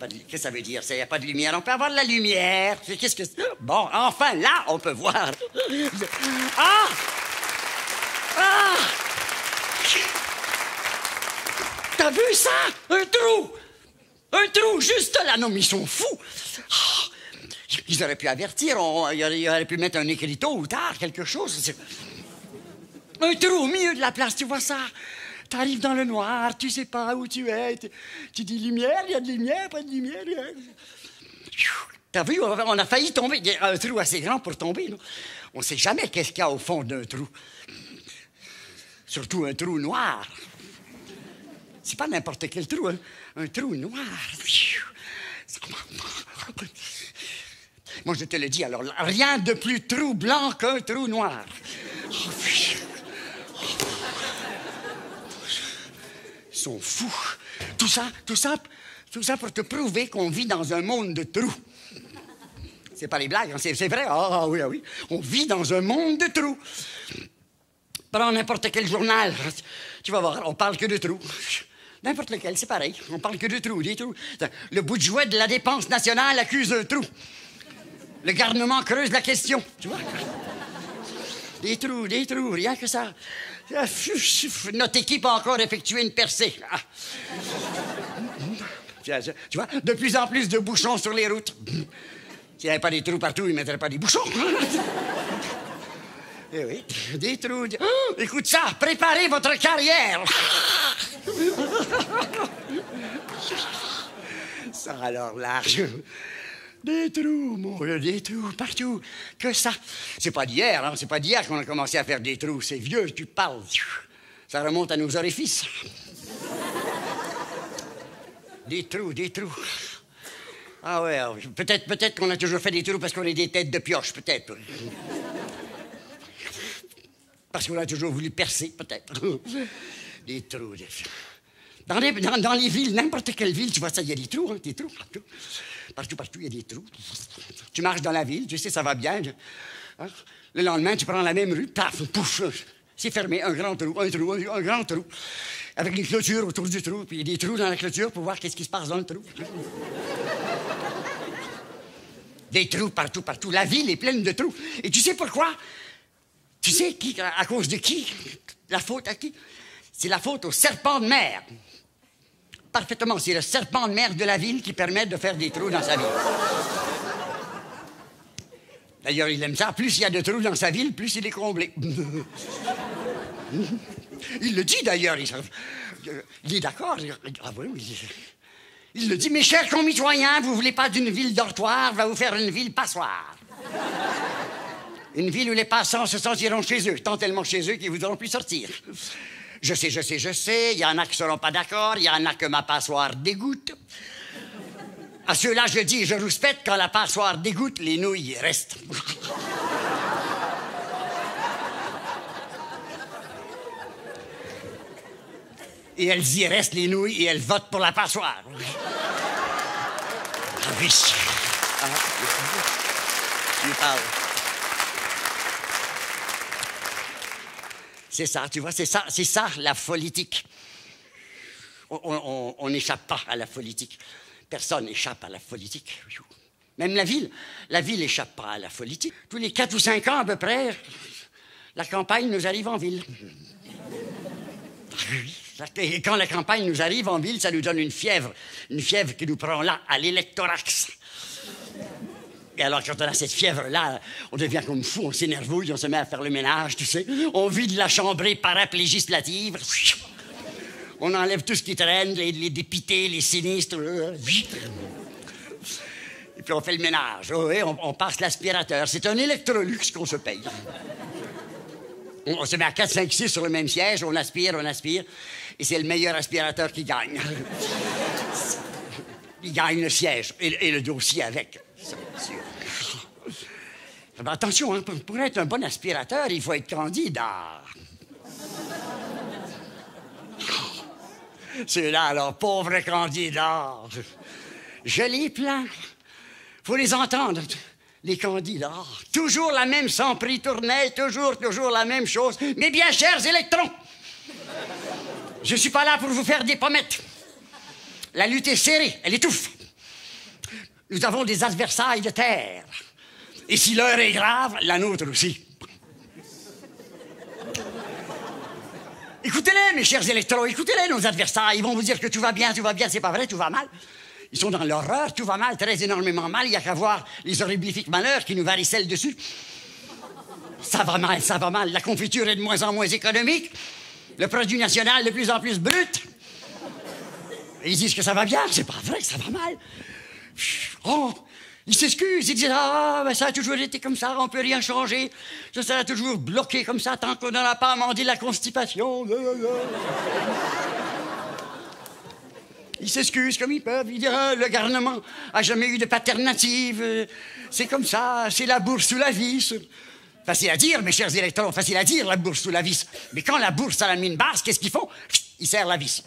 Qu'est-ce que ça veut dire? Il n'y a pas de lumière. On peut avoir de la lumière. Qu'est-ce que c'est? Bon, enfin, là, on peut voir. Ah! Ah! T'as vu ça? Un trou! Un trou, juste là. Non, mais ils sont fous. Ah! Ils auraient pu avertir. Ils auraient pu mettre un écriteau ou tard, quelque chose. Un trou au milieu de la place, tu vois ça? T'arrives dans le noir, tu sais pas où tu es. Tu dis lumière, il y a de lumière, pas de lumière. T'as vu, on a failli tomber. Il y a un trou assez grand pour tomber. Non? On sait jamais qu'est-ce qu'il y a au fond d'un trou. Surtout un trou noir. C'est pas n'importe quel trou, hein? Un trou noir. Moi, je te le dis, alors, rien de plus troublant qu'un trou noir. Ils sont fous. Tout ça pour te prouver qu'on vit dans un monde de trous. C'est pas les blagues, hein? C'est vrai. Ah oui, ah oui. On vit dans un monde de trous. Prends n'importe quel journal. Tu vas voir, on parle que de trous. N'importe lequel, c'est pareil. On parle que de trous, des trous. Le bout de jouet de la dépense nationale accuse un trou. Le gouvernement creuse la question, tu vois? Des trous, rien que ça. Notre équipe a encore effectué une percée. Ah. Tu vois, de plus en plus de bouchons sur les routes. S'il n'y avait pas des trous partout, ils ne mettraient pas des bouchons. Eh oui, des trous. Oh, écoute ça, préparez votre carrière. Ça alors large. Des trous, mon Dieu, des trous partout. Que ça. C'est pas d'hier, hein? C'est pas d'hier qu'on a commencé à faire des trous. C'est vieux, tu parles. Ça remonte à nos orifices. Des trous. Ah ouais, peut-être qu'on a toujours fait des trous parce qu'on est des têtes de pioche, peut-être. Parce qu'on a toujours voulu percer, peut-être. Des trous. Dans les villes, n'importe quelle ville, tu vois ça, il y a des trous, hein, des trous partout. Partout, il y a des trous. Tu marches dans la ville, tu sais, ça va bien. Hein? Le lendemain, tu prends la même rue, paf, pouf, c'est fermé, un grand trou, un grand trou. Avec une clôture autour du trou, puis il y a des trous dans la clôture pour voir qu'est-ce qui se passe dans le trou. Des trous partout. La ville est pleine de trous. Et tu sais pourquoi? Tu sais à cause de qui? La faute à qui? C'est la faute au serpent de mer. Parfaitement, c'est le serpent de mer de la ville qui permet de faire des trous dans sa ville. D'ailleurs, il aime ça. Plus il y a de trous dans sa ville, plus il est comblé. Il le dit d'ailleurs. Il est d'accord. Ah oui, oui. Il le dit, mes chers concitoyens, vous voulez pas d'une ville dortoir, va vous faire une ville passoire. Une ville où les passants se sentiront chez eux, tant tellement chez eux qu'ils voudront plus sortir. Je sais, il y en a qui seront pas d'accord, il y en a que ma passoire dégoûte. À ceux-là, je dis, je rouspète, quand la passoire dégoûte, les nouilles restent. Et elles y restent, les nouilles, et elles votent pour la passoire. Ah oui. Tu parles. C'est ça, tu vois, c'est ça la politique. On n'échappe pas à la politique. Personne n'échappe à la politique. Même la ville n'échappe pas à la politique. Tous les 4 ou 5 ans à peu près, la campagne nous arrive en ville. Et quand la campagne nous arrive en ville, ça nous donne une fièvre qui nous prend là, à l'électorax. Et alors, quand on a cette fièvre-là, on devient comme fou, on s'énervouille, on se met à faire le ménage, tu sais. On vide la chambrée paraplégislative. On enlève tout ce qui traîne, les dépités, les sinistres. Et puis on fait le ménage. Oui, on passe l'aspirateur. C'est un Electrolux qu'on se paye. On se met à 4, 5, 6 sur le même siège, on aspire, et c'est le meilleur aspirateur qui gagne. Il gagne le siège et le dossier avec. Attention, hein, pour être un bon aspirateur, il faut être candidat. Ceux-là, alors, pauvres candidats. Je les plains. Faut les entendre, les candidats. Toujours la même sempriternelle, toujours la même chose. Mes bien chers électrons, je suis pas là pour vous faire des pommettes. La lutte est serrée, elle étouffe. Nous avons des adversaires de terre. Et si l'heure est grave, la nôtre aussi. Écoutez-les, mes chers électros, écoutez-les, nos adversaires. Ils vont vous dire que tout va bien, c'est pas vrai, tout va mal. Ils sont dans l'horreur, tout va mal, très énormément mal. Il n'y a qu'à voir les horriblifiques malheurs qui nous varicellent dessus. Ça va mal, ça va mal. La confiture est de moins en moins économique. Le produit national de plus en plus brut. Et ils disent que ça va bien, c'est pas vrai, ça va mal. Oh, ils s'excusent, ils disent « Ah, ben ça a toujours été comme ça, on peut rien changer. Ça sera toujours bloqué comme ça tant qu'on n'aura pas amendé la constipation. » Ils s'excusent comme ils peuvent. Ils disent « Le gouvernement a jamais eu de paternative. C'est comme ça, c'est la bourse sous la vis. » Facile à dire, mes chers électrons, facile à dire, la bourse sous la vis. Mais quand la bourse a la mine basse, qu'est-ce qu'ils font? Ils serrent la vis.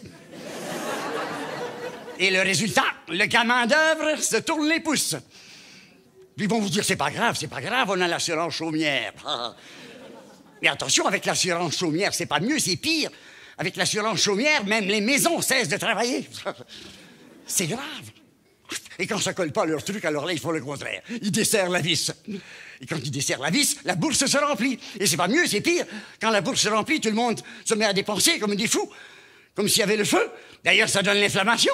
Et le résultat, le gamin d'œuvre se tourne les pouces. Puis ils vont vous dire, c'est pas grave, on a l'assurance chaumière. Mais attention, avec l'assurance chaumière, c'est pas mieux, c'est pire. Avec l'assurance chaumière, même les maisons cessent de travailler. C'est grave. Et quand ça colle pas leur truc, alors là, ils font le contraire. Ils desserrent la vis. Et quand ils desserrent la vis, la bourse se remplit. Et c'est pas mieux, c'est pire. Quand la bourse se remplit, tout le monde se met à dépenser comme des fous. Comme s'il y avait le feu. D'ailleurs, ça donne l'inflammation.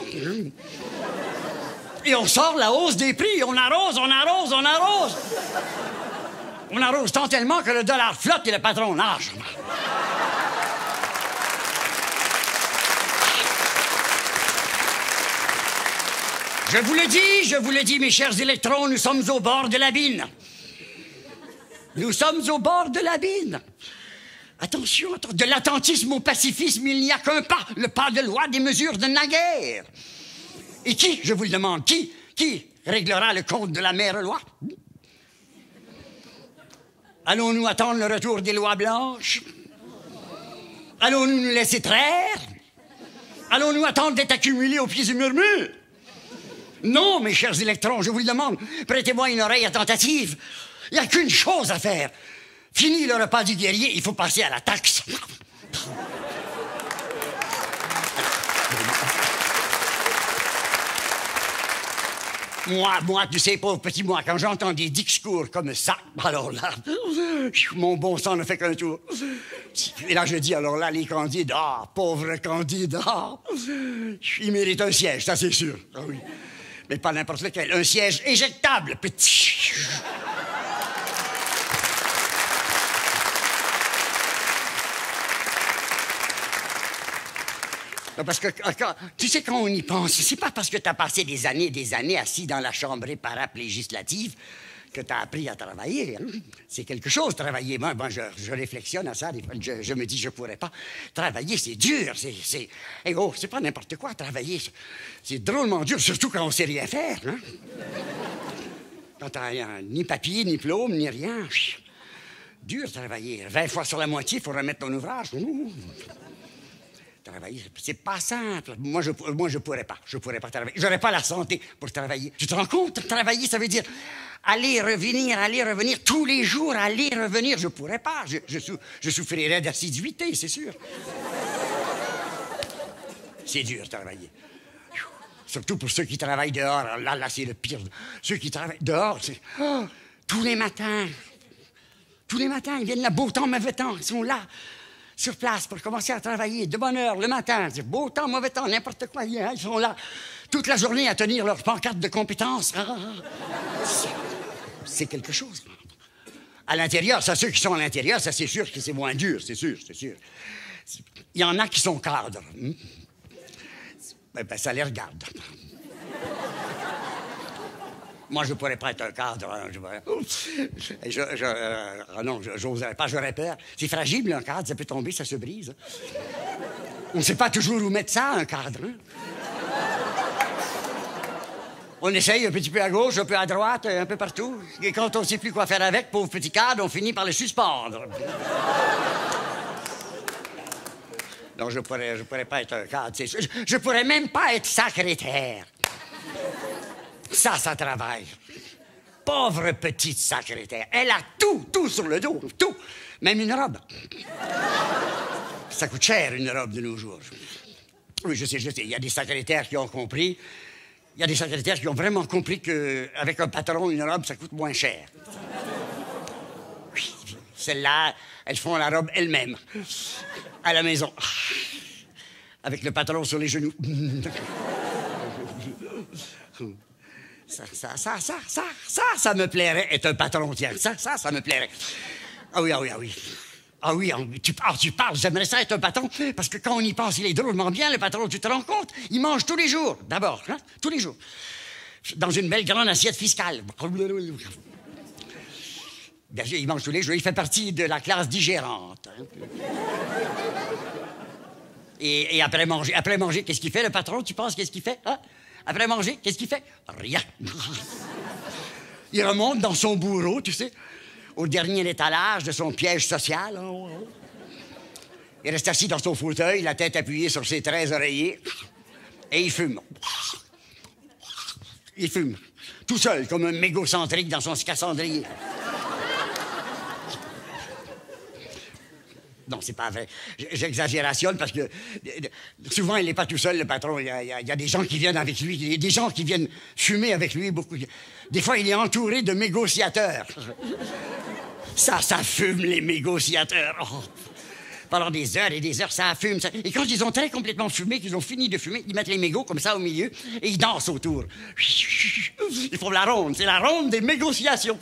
Et on sort la hausse des prix. On arrose. On arrose tant tellement que le dollar flotte et le patron nage. Je vous le dis, mes chers électrons, nous sommes au bord de l'abîme. Nous sommes au bord de l'abîme. Attention, de l'attentisme au pacifisme, il n'y a qu'un pas, le pas de loi des mesures de naguère. Et qui, je vous le demande, qui réglera le compte de la mère loi? Allons-nous attendre le retour des lois blanches? Allons-nous nous laisser traire? Allons-nous attendre d'être accumulés aux pieds du murmure? Non, mes chers électrons, je vous le demande, prêtez-moi une oreille attentive. Il n'y a qu'une chose à faire. Fini le repas du guerrier, il faut passer à la taxe. Moi, tu sais, pauvre petit moi, quand j'entends des discours comme ça, alors là, mon bon sang ne fait qu'un tour. Et là, je dis, alors là, les candidats, pauvres candidats, ils méritent un siège, ça c'est sûr. Ah oui. Mais pas n'importe lequel, un siège éjectable, petit. Parce que, tu sais, quand on y pense, c'est pas parce que tu as passé des années assis dans la chambre paraplégislative que tu as appris à travailler. Hein? C'est quelque chose, travailler. Moi, je réflexionne à ça. Je me dis, je pourrais pas. Travailler, c'est dur. C'est pas n'importe quoi, travailler. C'est drôlement dur, surtout quand on sait rien faire. Hein? Quand tu n'as ni papier, ni diplôme, ni rien. Dur, travailler. 20 fois sur la moitié, il faut remettre ton ouvrage. Travailler, c'est pas simple. Moi, je pourrais pas. Je pourrais pas travailler. J'aurais pas la santé pour travailler. Tu te rends compte? Travailler, ça veut dire aller, revenir, tous les jours, aller, revenir. Je pourrais pas. Je souffrirais d'assiduité, c'est sûr. C'est dur, travailler. Surtout pour ceux qui travaillent dehors. Alors là, c'est le pire. Ceux qui travaillent dehors, c'est... Oh, tous les matins, ils viennent là, beau temps, mauvais temps. Ils sont là. Sur place pour commencer à travailler de bonne heure le matin. Beau temps, mauvais temps, n'importe quoi. Ils sont là toute la journée à tenir leur pancarte de compétences. C'est quelque chose. À l'intérieur, ça, ceux qui sont à l'intérieur, ça, c'est sûr que c'est moins dur, c'est sûr. Il y en a qui sont cadres. Ben, ça les regarde. Moi, je ne pourrais pas être un cadre. Non, j'oserais pas, j'aurais peur. C'est fragile, un cadre, ça peut tomber, ça se brise. On ne sait pas toujours où mettre ça, un cadre. Hein? On essaye un petit peu à gauche, un peu à droite, un peu partout. Et quand on ne sait plus quoi faire avec, pauvre petit cadre, on finit par le suspendre. Non, je pourrais pas être un cadre. Je pourrais même pas être secrétaire. Ça travaille. Pauvre petite secrétaire. Elle a tout sur le dos, tout. Même une robe. Ça coûte cher, une robe de nos jours. Oui, je sais. Il y a des secrétaires qui ont compris Il y a des secrétaires qui ont vraiment compris qu'avec un patron, une robe, ça coûte moins cher. Oui, celles-là, elles font la robe elles-mêmes, à la maison, avec le patron sur les genoux. Ça me plairait être un patron, tiens. Ça me plairait. Ah oui. Ah oui, tu parles, j'aimerais ça être un patron, parce que quand on y pense, il est drôlement bien, le patron, tu te rends compte? Il mange tous les jours, d'abord, hein? Tous les jours. Dans une belle grande assiette fiscale. Bien sûr, il mange tous les jours, il fait partie de la classe digérante. Hein? Et après manger, qu'est-ce qu'il fait, le patron, tu penses, qu'est-ce qu'il fait? Hein? Après manger, qu'est-ce qu'il fait? Rien. Il remonte dans son bourreau, tu sais, au dernier étalage de son piège social. Il reste assis dans son fauteuil, la tête appuyée sur ses 13 oreillers, et il fume. Il fume, tout seul, comme un mégocentrique dans son cassandrier. Non, c'est pas vrai. J'exagérationne parce que souvent, il n'est pas tout seul, le patron. Il y a des gens qui viennent avec lui, il y a des gens qui viennent fumer avec lui beaucoup. Des fois, il est entouré de négociateurs. Ça fume, les négociateurs. Oh. Pendant des heures et des heures, ça fume. Et quand ils ont très complètement fumé, qu'ils ont fini de fumer, ils mettent les mégots comme ça au milieu et ils dansent autour. Ils font la ronde. C'est la ronde des négociations.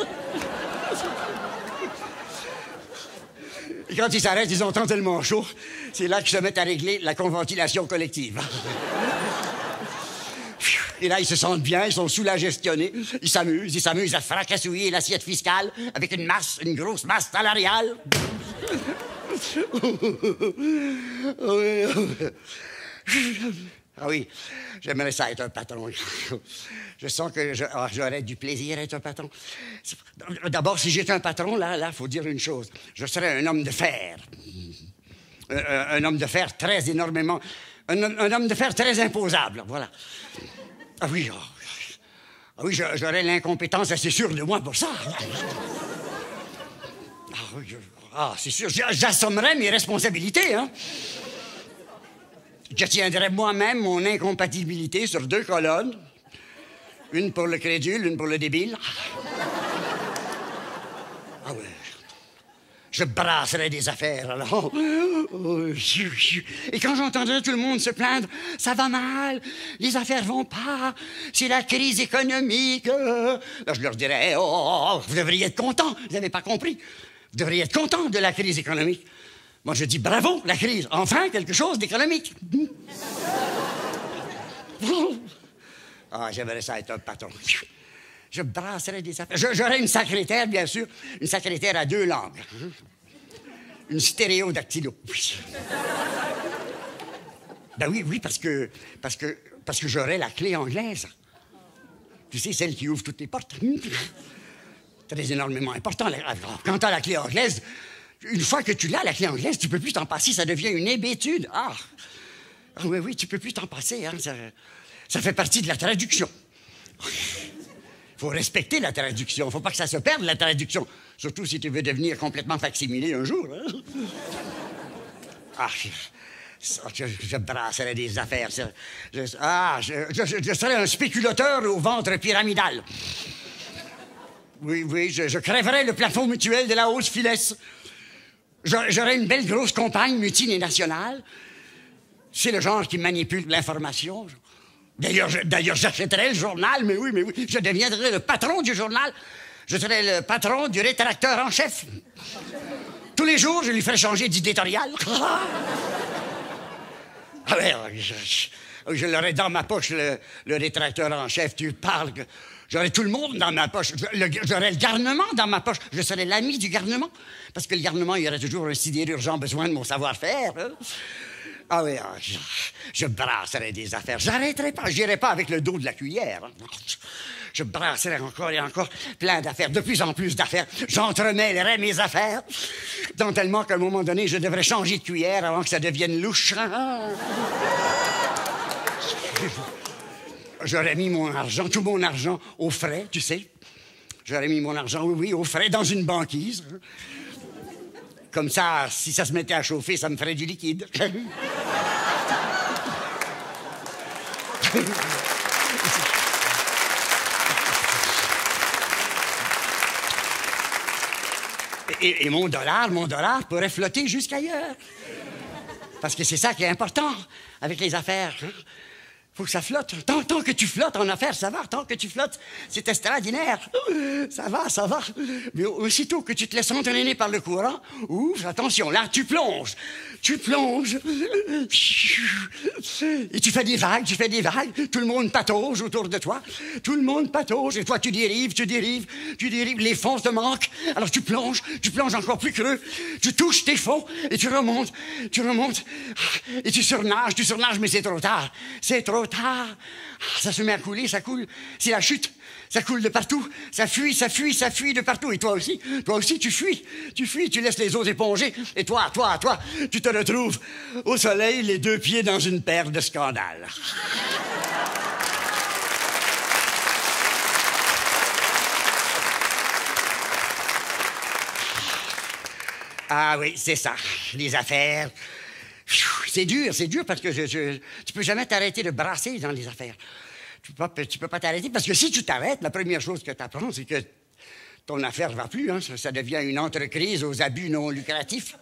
Et quand ils s'arrêtent, ils ont tellement chaud, c'est là qu'ils se mettent à régler la conventilation collective. Et là, ils se sentent bien, ils sont sous la gestionnée. Ils s'amusent à fracassouiller l'assiette fiscale avec une grosse masse salariale. Ah oui, j'aimerais ça être un patron. Je sens que j'aurais du plaisir à être un patron. D'abord, si j'étais un patron, là, faut dire une chose. Je serais un homme de fer. Un homme de fer très énormément... Un homme de fer très imposable, voilà. Ah oui, j'aurais l'incompétence assez sûre de moi pour ça. C'est sûr, j'assommerais mes responsabilités, hein. Je tiendrais moi-même mon incompatibilité sur 2 colonnes. Une pour le crédule, une pour le débile. Ah oui. Je brasserais des affaires, alors. Et quand j'entendrais tout le monde se plaindre, ça va mal, les affaires vont pas, c'est la crise économique. Là, je leur dirais, vous devriez être contents, vous n'avez pas compris. Vous devriez être contents de la crise économique. Moi, je dis bravo, la crise. Enfin, quelque chose d'économique. Ah, j'aimerais ça être un patron. Je brasserais des affaires. J'aurais une secrétaire, bien sûr. Une secrétaire à 2 langues. Une stéréodactylo. Ben oui, parce que j'aurais la clé anglaise. Tu sais, celle qui ouvre toutes les portes. Très énormément important. Quant à la clé anglaise, une fois que tu l'as, la clé anglaise, tu peux plus t'en passer, ça devient une hébétude. Ah oui, tu peux plus t'en passer, hein. Ça fait partie de la traduction. Faut respecter la traduction, faut pas que ça se perde, la traduction. Surtout si tu veux devenir complètement facsimilé un jour, hein. Je brasserais des affaires. Je serais un spéculateur au ventre pyramidal. Oui, je crèverais le plafond mutuel de la hausse filesse. J'aurais une belle grosse compagne multinationale. C'est le genre qui manipule l'information. D'ailleurs, j'achèterais le journal, mais oui. Je deviendrais le patron du journal. Je serais le patron du rétracteur en chef. Tous les jours, je lui ferais changer d'éditorial. Je l'aurais dans ma poche, le rétracteur en chef. Tu parles... J'aurais tout le monde dans ma poche. J'aurais le garnement dans ma poche. Je serais l'ami du garnement. Parce que le garnement, il y aurait toujours un sidérurgent besoin de mon savoir-faire. Hein? Ah oui, je brasserais des affaires. J'arrêterais pas. J'irais pas avec le dos de la cuillère. Hein? Je brasserais encore et encore plein d'affaires, de plus en plus d'affaires. J'entremêlerais mes affaires. Tant tellement qu'à un moment donné, je devrais changer de cuillère avant que ça devienne louche. J'aurais mis mon argent, tout mon argent, au frais, tu sais. J'aurais mis mon argent, oui, au frais, dans une banquise. Comme ça, si ça se mettait à chauffer, ça me ferait du liquide. Et mon dollar pourrait flotter jusqu'ailleurs. Parce que c'est ça qui est important avec les affaires. Hein? Faut que ça flotte. Tant que tu flottes en affaires, ça va. Tant que tu flottes, c'est extraordinaire. Ça va. Mais aussitôt que tu te laisses entraîner par le courant, ouf, attention, là, tu plonges. Tu plonges. Et tu fais des vagues. Tout le monde patauge autour de toi. Tout le monde patauge. Et toi, tu dérives. Les fonds te manquent. Alors tu plonges encore plus creux. Tu touches tes fonds et tu remontes. Et tu surnages, mais c'est trop tard. Ça se met à couler, ça coule. C'est la chute. Ça coule de partout. Ça fuit de partout. Et toi aussi, tu fuis. Tu laisses les autres éponger. Et toi, tu te retrouves au soleil, les deux pieds dans une paire de scandales. Ah oui, c'est ça. Les affaires. C'est dur parce que tu peux jamais t'arrêter de brasser dans les affaires. Tu peux pas t'arrêter parce que si tu t'arrêtes, la première chose que tu apprends, c'est que ton affaire va plus. Hein? Ça devient une entreprise aux abus non lucratifs.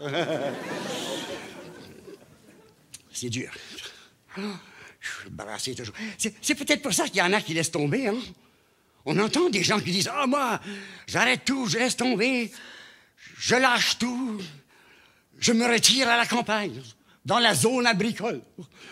C'est dur. Brasser toujours. C'est peut-être pour ça qu'il y en a qui laissent tomber. Hein? On entend des gens qui disent « Ah, moi, j'arrête tout, je laisse tomber, je lâche tout, je me retire à la campagne. » Dans la zone agricole.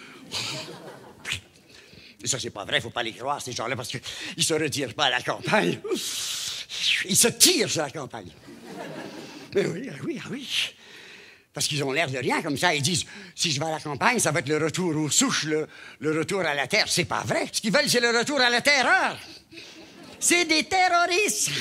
Et ça, c'est pas vrai, faut pas les croire, ces gens-là, parce qu'ils se retirent pas à la campagne. Ils se tirent sur la campagne. Mais oui. Parce qu'ils ont l'air de rien, comme ça. Ils disent, si je vais à la campagne, ça va être le retour aux souches, le retour à la terre. C'est pas vrai. Ce qu'ils veulent, c'est le retour à la terreur. C'est des terroristes.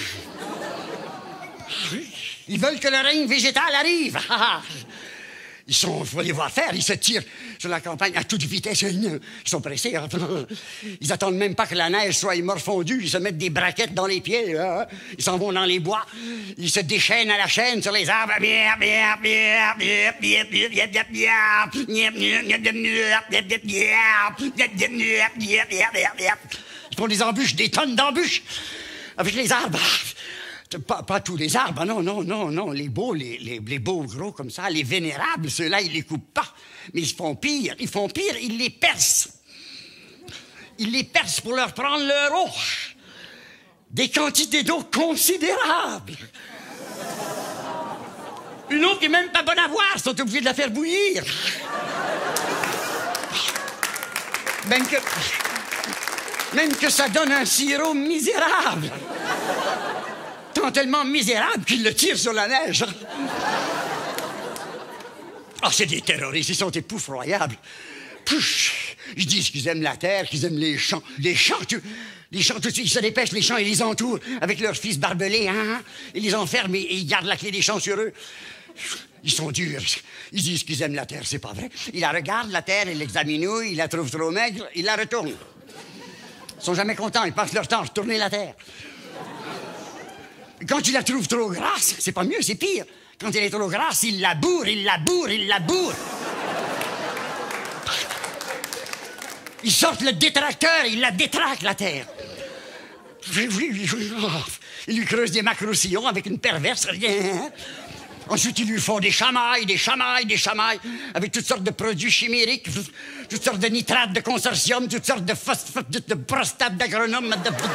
Ils veulent que le règne végétal arrive. Il faut les voir faire, ils se tirent sur la campagne à toute vitesse. Ils sont pressés. Ils attendent même pas que la neige soit morfondue. Ils se mettent des braquettes dans les pieds. Ils s'en vont dans les bois. Ils se déchaînent à la chaîne sur les arbres. Ils font des embûches, des tonnes d'embûches avec les arbres. Pas tous les arbres, non. Les beaux gros comme ça, les vénérables, ceux-là, ils les coupent pas. Mais ils font pire, ils les percent. Ils les percent pour leur prendre leur eau. Des quantités d'eau considérables. Une eau qui n'est même pas bonne à boire, ils sont obligés de la faire bouillir. Même que ça donne un sirop misérable. Tellement misérable qu'ils le tirent sur la neige. Ah, c'est des terroristes, ils sont épouffroyables. Ils disent qu'ils aiment la terre, qu'ils aiment les champs. Les champs, tout de suite, ils se dépêchent, les champs, ils les entourent avec leurs fils barbelés, hein? Ils les enferment et ils gardent la clé des champs sur eux. Ils sont durs. Ils disent qu'ils aiment la terre, c'est pas vrai. Ils la regardent, la terre, ils l'examinent, ils la trouvent trop maigre, ils la retournent. Ils sont jamais contents, ils passent leur temps à retourner la terre. Quand tu la trouves trop grasse, c'est pas mieux, c'est pire. Quand elle est trop grasse, il la bourre. Ils sortent le détracteur, ils la détraquent, la terre. Ils lui creusent des macro-sillons avec une perverse, rien. Ensuite, ils lui font des chamailles, avec toutes sortes de produits chimiques, toutes sortes de nitrates de consortium, toutes sortes de phosphate, de prostate d'agronome,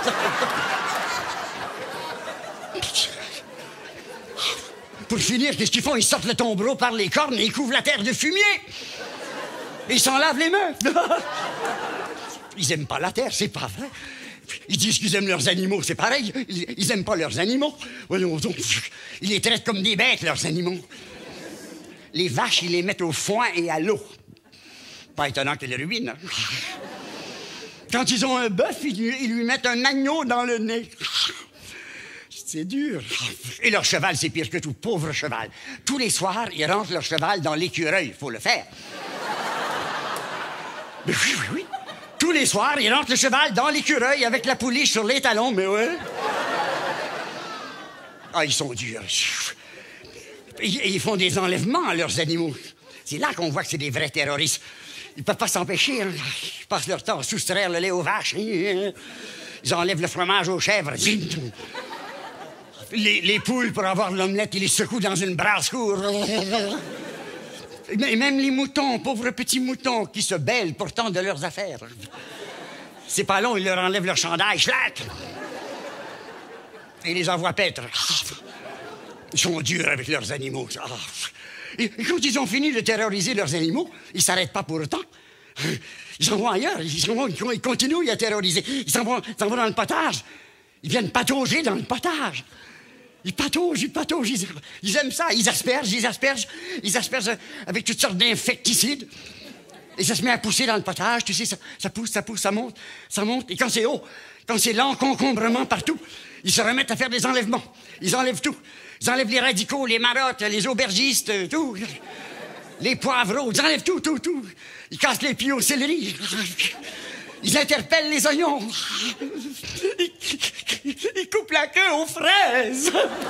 Pour finir, qu'est-ce qu'ils font? Ils sortent le tombereau par les cornes et ils couvrent la terre de fumier. Et ils s'en lavent les mains. Ils aiment pas la terre, c'est pas vrai. Ils disent qu'ils aiment leurs animaux, c'est pareil. Ils aiment pas leurs animaux. Voyons donc, ils les traitent comme des bêtes, leurs animaux. Les vaches, ils les mettent au foin et à l'eau. Pas étonnant qu'ils les ruinent. Hein? Quand ils ont un bœuf, ils lui mettent un agneau dans le nez. C'est dur. Et leur cheval, c'est pire que tout. Pauvre cheval. Tous les soirs, ils rentrent leur cheval dans l'écureuil. Il faut le faire. Mais oui. Tous les soirs, ils rentrent le cheval dans l'écureuil avec la pouliche sur les talons, mais ouais. Ah, ils sont durs. Et ils font des enlèvements à leurs animaux. C'est là qu'on voit que c'est des vrais terroristes. Ils peuvent pas s'empêcher. Hein. Ils passent leur temps à soustraire le lait aux vaches. Ils enlèvent le fromage aux chèvres. Les poules, pour avoir l'omelette, ils les secouent dans une brasse-cour. Et même les moutons, pauvres petits moutons, qui se bêlent pourtant de leurs affaires. C'est pas long, ils leur enlèvent leur chandail, schlac! Et ils les envoient paître. Ils sont durs avec leurs animaux. Et quand ils ont fini de terroriser leurs animaux, ils s'arrêtent pas pour autant. Ils s'en vont ailleurs, ils continuent à terroriser. Ils s'en vont dans le potage. Ils viennent patauger dans le potage. Ils pataugent. Ils aiment ça. Ils aspergent avec toutes sortes d'insecticides. Et ça se met à pousser dans le potage. Tu sais, ça pousse, ça monte. Et quand c'est haut, quand c'est l'encombrement partout, ils se remettent à faire des enlèvements. Ils enlèvent tout. Ils enlèvent les radicaux, les marottes, les aubergistes, tout. Les poivreaux, ils enlèvent tout. Ils cassent les pieds au céleri. Ils interpellent les oignons. Ils coupent la queue aux fraises.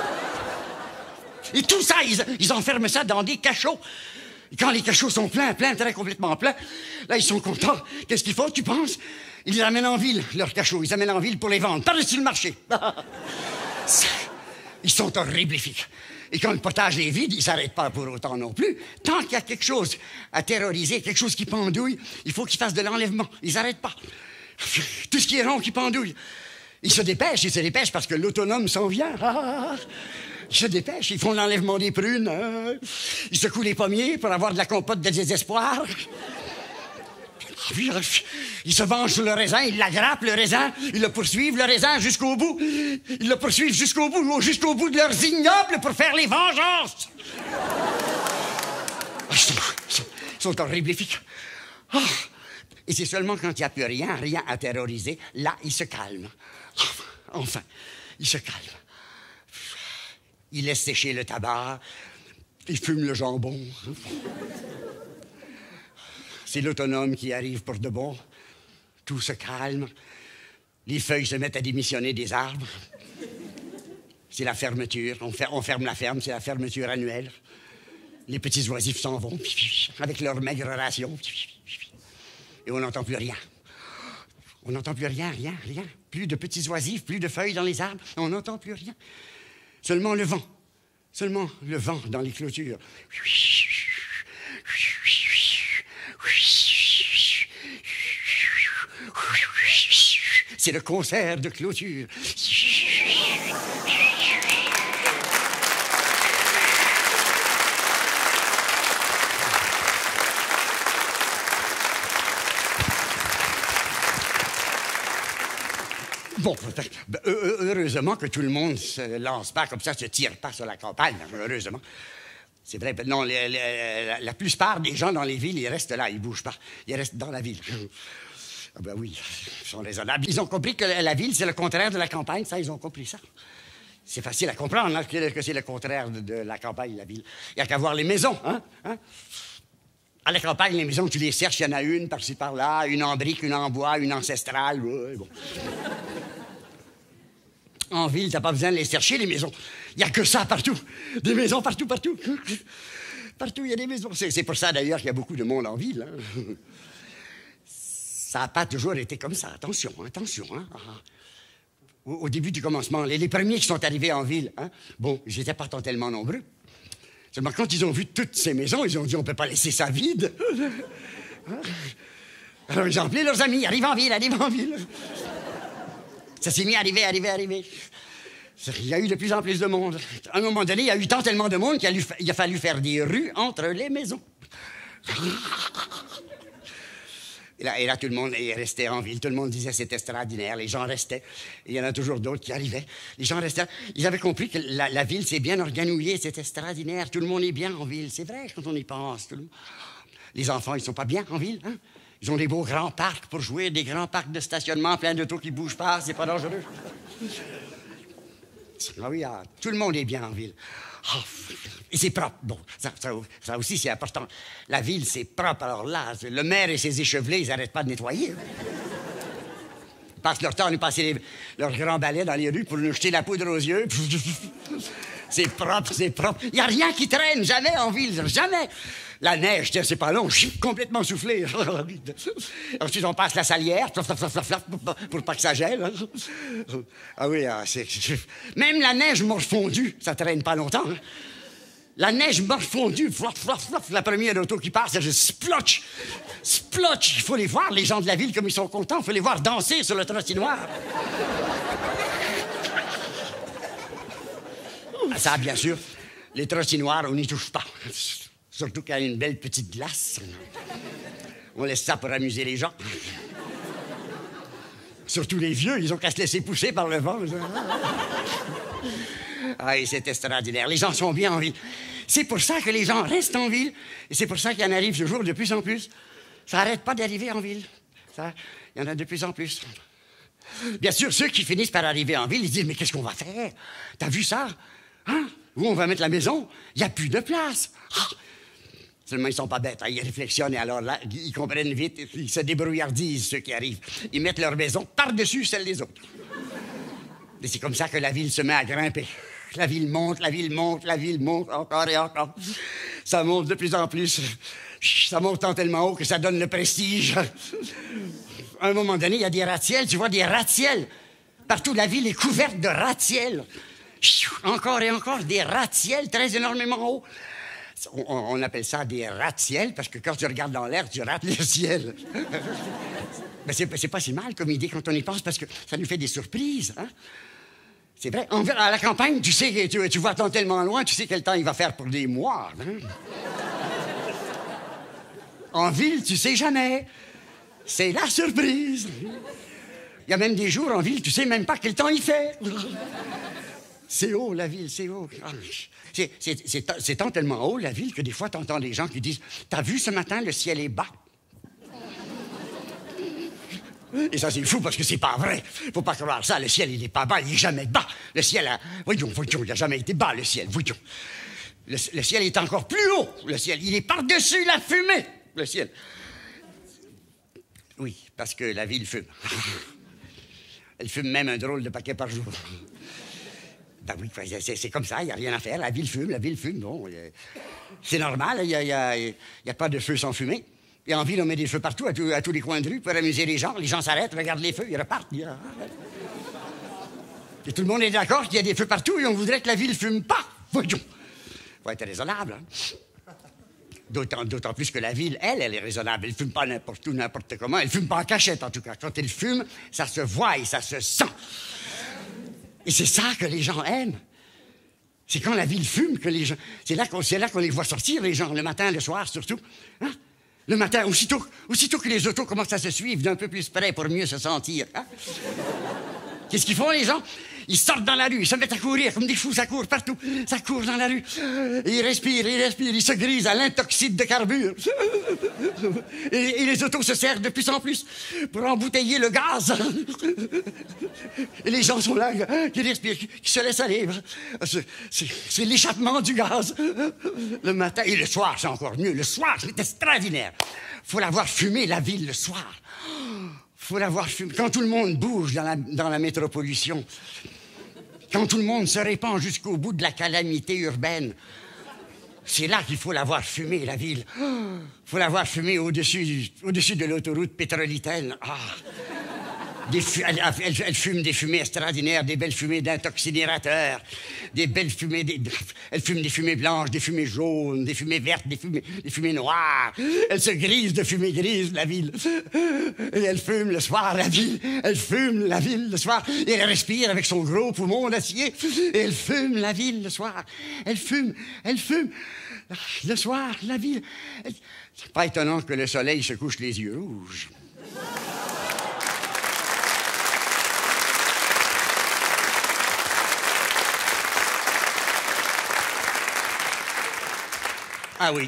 Et tout ça, ils enferment ça dans des cachots. Et quand les cachots sont pleins, très complètement pleins, là, ils sont contents. Qu'est-ce qu'il faut, tu penses? Ils les amènent en ville, leurs cachots. Ils amènent en ville pour les vendre, par-dessus le marché. Ils sont horriblifiques. Et quand le potage est vide, ils ne s'arrêtent pas pour autant non plus. Tant qu'il y a quelque chose à terroriser, quelque chose qui pendouille, il faut qu'ils fassent de l'enlèvement. Ils n'arrêtent pas. Tout ce qui est rond qui pendouille. Ils se dépêchent parce que l'autonome s'en vient. Ils se dépêchent, ils font l'enlèvement des prunes. Ils secouent les pommiers pour avoir de la compote de désespoir. Ils se vengent sur le raisin, ils l'aggrappent, le raisin, ils le poursuivent, le raisin, jusqu'au bout. Ils le poursuivent jusqu'au bout de leurs ignobles pour faire les vengeances. Ils sont horriblifiques. Et c'est seulement quand il n'y a plus rien à terroriser, là, ils se calment. Enfin, ils se calment. Ils laissent sécher le tabac, ils fument le jambon. C'est l'autonome qui arrive pour de bon. Tout se calme. Les feuilles se mettent à démissionner des arbres. C'est la fermeture. On ferme la ferme, c'est la fermeture annuelle. Les petits oisifs s'en vont avec leur maigre ration. Et on n'entend plus rien. On n'entend plus rien. Plus de petits oisifs, plus de feuilles dans les arbres. On n'entend plus rien. Seulement le vent. Seulement le vent dans les clôtures. C'est le concert de clôture. Bon, heureusement que tout le monde se lance pas comme ça, se tire pas sur la campagne, heureusement. C'est vrai, non, la plupart des gens dans les villes, ils restent là, ils bougent pas. Ils restent dans la ville. Ah ben oui, ils sont raisonnables. Ils ont compris que la ville, c'est le contraire de la campagne, ça, ils ont compris ça. C'est facile à comprendre hein, que c'est le contraire de la campagne, la ville. Il n'y a qu'à voir les maisons, hein? À la campagne, les maisons, tu les cherches, il y en a une par-ci, par-là, une en briques, une en bois, une ancestrale. Ouais, bon. En ville, t'as pas besoin de les chercher, les maisons. Il n'y a que ça partout. Des maisons partout. Partout, il y a des maisons. C'est pour ça, d'ailleurs, qu'il y a beaucoup de monde en ville. Hein. Ça n'a pas toujours été comme ça. Attention. Hein. Au début du commencement, les premiers qui sont arrivés en ville, hein, bon, ils n'étaient pas tant tellement nombreux. Seulement, quand ils ont vu toutes ces maisons, ils ont dit, on ne peut pas laisser ça vide. Alors, ils ont appelé leurs amis, arrive en ville. Ça s'est mis à arriver. Il y a eu de plus en plus de monde. À un moment donné, il y a eu tellement de monde qu'il a fallu faire des rues entre les maisons. Et là, tout le monde est resté en ville. Tout le monde disait c'est extraordinaire. Les gens restaient. Et il y en a toujours d'autres qui arrivaient. Les gens restaient. Ils avaient compris que la ville, c'est bien organisé, c'est extraordinaire. Tout le monde est bien en ville. C'est vrai quand on y pense. Les enfants, ils sont pas bien en ville. Hein? Ils ont des beaux grands parcs pour jouer, des grands parcs de stationnement, plein d'autos qui bougent pas. C'est pas dangereux. Ah oui, tout le monde est bien en ville. Oh, et c'est propre. Bon, ça aussi, c'est important. La ville, c'est propre. Alors là, le maire et ses échevelés, ils n'arrêtent pas de nettoyer. Ils passent leur temps à nous passer leurs grands balais dans les rues pour nous jeter la poudre aux yeux. C'est propre. Il n'y a rien qui traîne, jamais en ville, jamais. La neige, tiens, c'est pas long, je suis complètement soufflé. Ensuite, on passe la salière, pour pas que ça gèle. Ah oui, même la neige morfondue, ça traîne pas longtemps. Hein. La neige morfondue, la première auto qui passe, je splotch. Il faut les voir, les gens de la ville, comme ils sont contents. Il faut les voir danser sur le trottoir. Ça, bien sûr, les trottinoirs, on n'y touche pas. Surtout qu'il y a une belle petite glace. On laisse ça pour amuser les gens. Surtout les vieux, ils ont qu'à se laisser pousser par le vent. Ah, et c'est extraordinaire. Les gens sont bien en ville. C'est pour ça que les gens restent en ville. Et c'est pour ça qu'il y en arrive toujours de plus en plus. Ça n'arrête pas d'arriver en ville. Il y en a de plus en plus. Bien sûr, ceux qui finissent par arriver en ville, ils disent, mais qu'est-ce qu'on va faire? T'as vu ça? Hein? Où on va mettre la maison? Il n'y a plus de place. Ah! Seulement, ils ne sont pas bêtes. Hein? Ils réflexionnent et alors là, ils comprennent vite. Ils se débrouillardisent, ceux qui arrivent. Ils mettent leur maison par-dessus celle des autres. Et c'est comme ça que la ville se met à grimper. La ville monte, encore et encore. Ça monte de plus en plus. Ça monte tellement haut que ça donne le prestige. À un moment donné, il y a des gratte-ciels. Tu vois, des gratte-ciels. Partout, la ville est couverte de gratte-ciels. Encore et encore, des gratte-ciels très énormément hauts. On appelle ça des gratte-ciels parce que quand tu regardes dans l'air, tu rates le ciel. Mais c'est pas si mal comme idée quand on y pense parce que ça nous fait des surprises. Hein? C'est vrai. À la campagne, tu sais, tu vois tellement loin, tu sais quel temps il va faire pour des mois. Hein? En ville, tu sais jamais. C'est la surprise. Il y a même des jours en ville, tu sais même pas quel temps il fait. C'est haut, la ville, c'est haut. C'est tant tellement haut, la ville, que des fois, tu entends des gens qui disent « T'as vu ce matin, le ciel est bas? » Et ça, c'est fou, parce que c'est pas vrai. Faut pas croire ça. Le ciel, il est pas bas, il est jamais bas. Le ciel, voyons, il a jamais été bas, le ciel, voyons. Le ciel est encore plus haut, le ciel. Il est par-dessus la fumée, le ciel. Oui, parce que la ville fume. Elle fume même un drôle de paquet par jour. Ben oui, c'est comme ça, il n'y a rien à faire. La ville fume, bon. C'est normal, il n'y a pas de feu sans fumée. Et en ville, on met des feux partout, à tous les coins de rue, pour amuser les gens. Les gens s'arrêtent, regardent les feux, ils repartent. Et tout le monde est d'accord qu'il y a des feux partout et on voudrait que la ville fume pas. Voyons. Faut être raisonnable, hein. D'autant plus que la ville, elle est raisonnable. Elle ne fume pas n'importe où, n'importe comment. Elle ne fume pas en cachette, en tout cas. Quand elle fume, ça se voit et ça se sent. Et c'est ça que les gens aiment. C'est quand la ville fume que les gens... C'est là qu'on les voit sortir, les gens, le matin, le soir, surtout. Hein? Le matin, aussitôt que les autos commencent à se suivre d'un peu plus près pour mieux se sentir. Hein? Qu'est-ce qu'ils font, les gens? Ils sortent dans la rue, ils se mettent à courir comme des fous, ça court partout. Ça court dans la rue. Et ils respirent, ils se grisent à l'intoxide de carbure. Et les autos se serrent de plus en plus pour embouteiller le gaz. Et les gens sont là, qui respirent, qui se laissent aller. C'est l'échappement du gaz. Le matin et le soir, c'est encore mieux. Le soir, c'est extraordinaire. Faut la voir fumer, la ville, le soir. Faut la voir fumer. Quand tout le monde bouge dans la métropollution, quand tout le monde se répand jusqu'au bout de la calamité urbaine, c'est là qu'il faut la voir fumer, la ville. Faut la voir fumer au-dessus de l'autoroute pétrolitaine. Ah. Elle fume des fumées extraordinaires, des belles fumées d'intoxinérateurs, des belles fumées... Elle fume des fumées blanches, des fumées jaunes, des fumées vertes, des fumées noires. Elle se grise de fumée grise, la ville. Et elle fume le soir, la ville. Elle fume la ville le soir. Et elle respire avec son gros poumon d'acier. Et elle fume la ville le soir. Elle fume. Le soir, la ville. C'est pas étonnant que le soleil se couche les yeux rouges. Ah oui.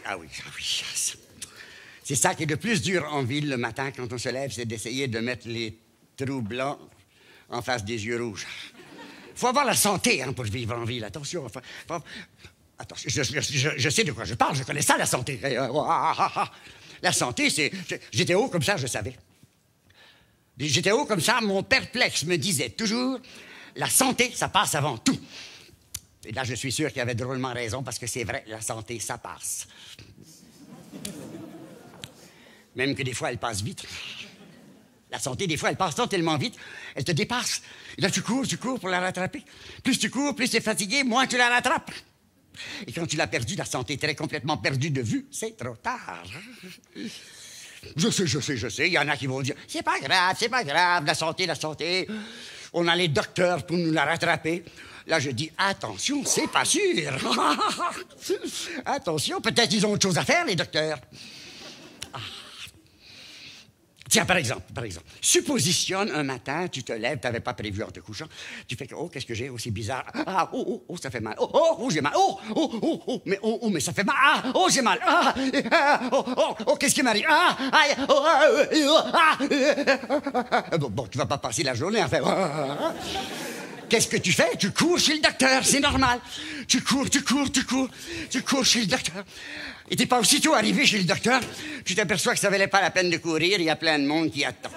C'est ça qui est le plus dur en ville le matin quand on se lève, c'est d'essayer de mettre les trous blancs en face des yeux rouges. Faut avoir la santé pour vivre en ville, attention. Attention, je sais de quoi je parle, je connais ça, la santé. La santé, c'est... J'étais haut comme ça, je savais. J'étais haut comme ça, mon perplexe me disait toujours, la santé, ça passe avant tout. Et là, je suis sûr qu'il avait drôlement raison, parce que c'est vrai, la santé, ça passe. Même que des fois, elle passe vite. La santé, des fois, elle passe tellement vite, elle te dépasse. Et là, tu cours pour la rattraper. Plus tu cours, plus tu es fatigué, moins tu la rattrapes. Et quand tu l'as perdue, la santé très complètement perdue de vue, c'est trop tard. Je sais. Il y en a qui vont dire, c'est pas grave, la santé. On a les docteurs pour nous la rattraper. Là, je dis, attention, c'est pas sûr. Attention, peut-être ils ont autre chose à faire, les docteurs. Tiens, par exemple, suppositionne un matin, tu te lèves, tu n'avais pas prévu en te couchant, tu fais que, oh, qu'est-ce que j'ai, oh, c'est bizarre, ça fait mal, j'ai mal, mais ça fait mal, j'ai mal, qu'est-ce qui m'arrive, bon, tu vas pas passer la journée à faire, Qu'est-ce que tu fais? Tu cours chez le docteur, c'est normal. Tu cours chez le docteur. Et t'es pas aussitôt arrivé chez le docteur, tu t'aperçois que ça valait pas la peine de courir, il y a plein de monde qui attend.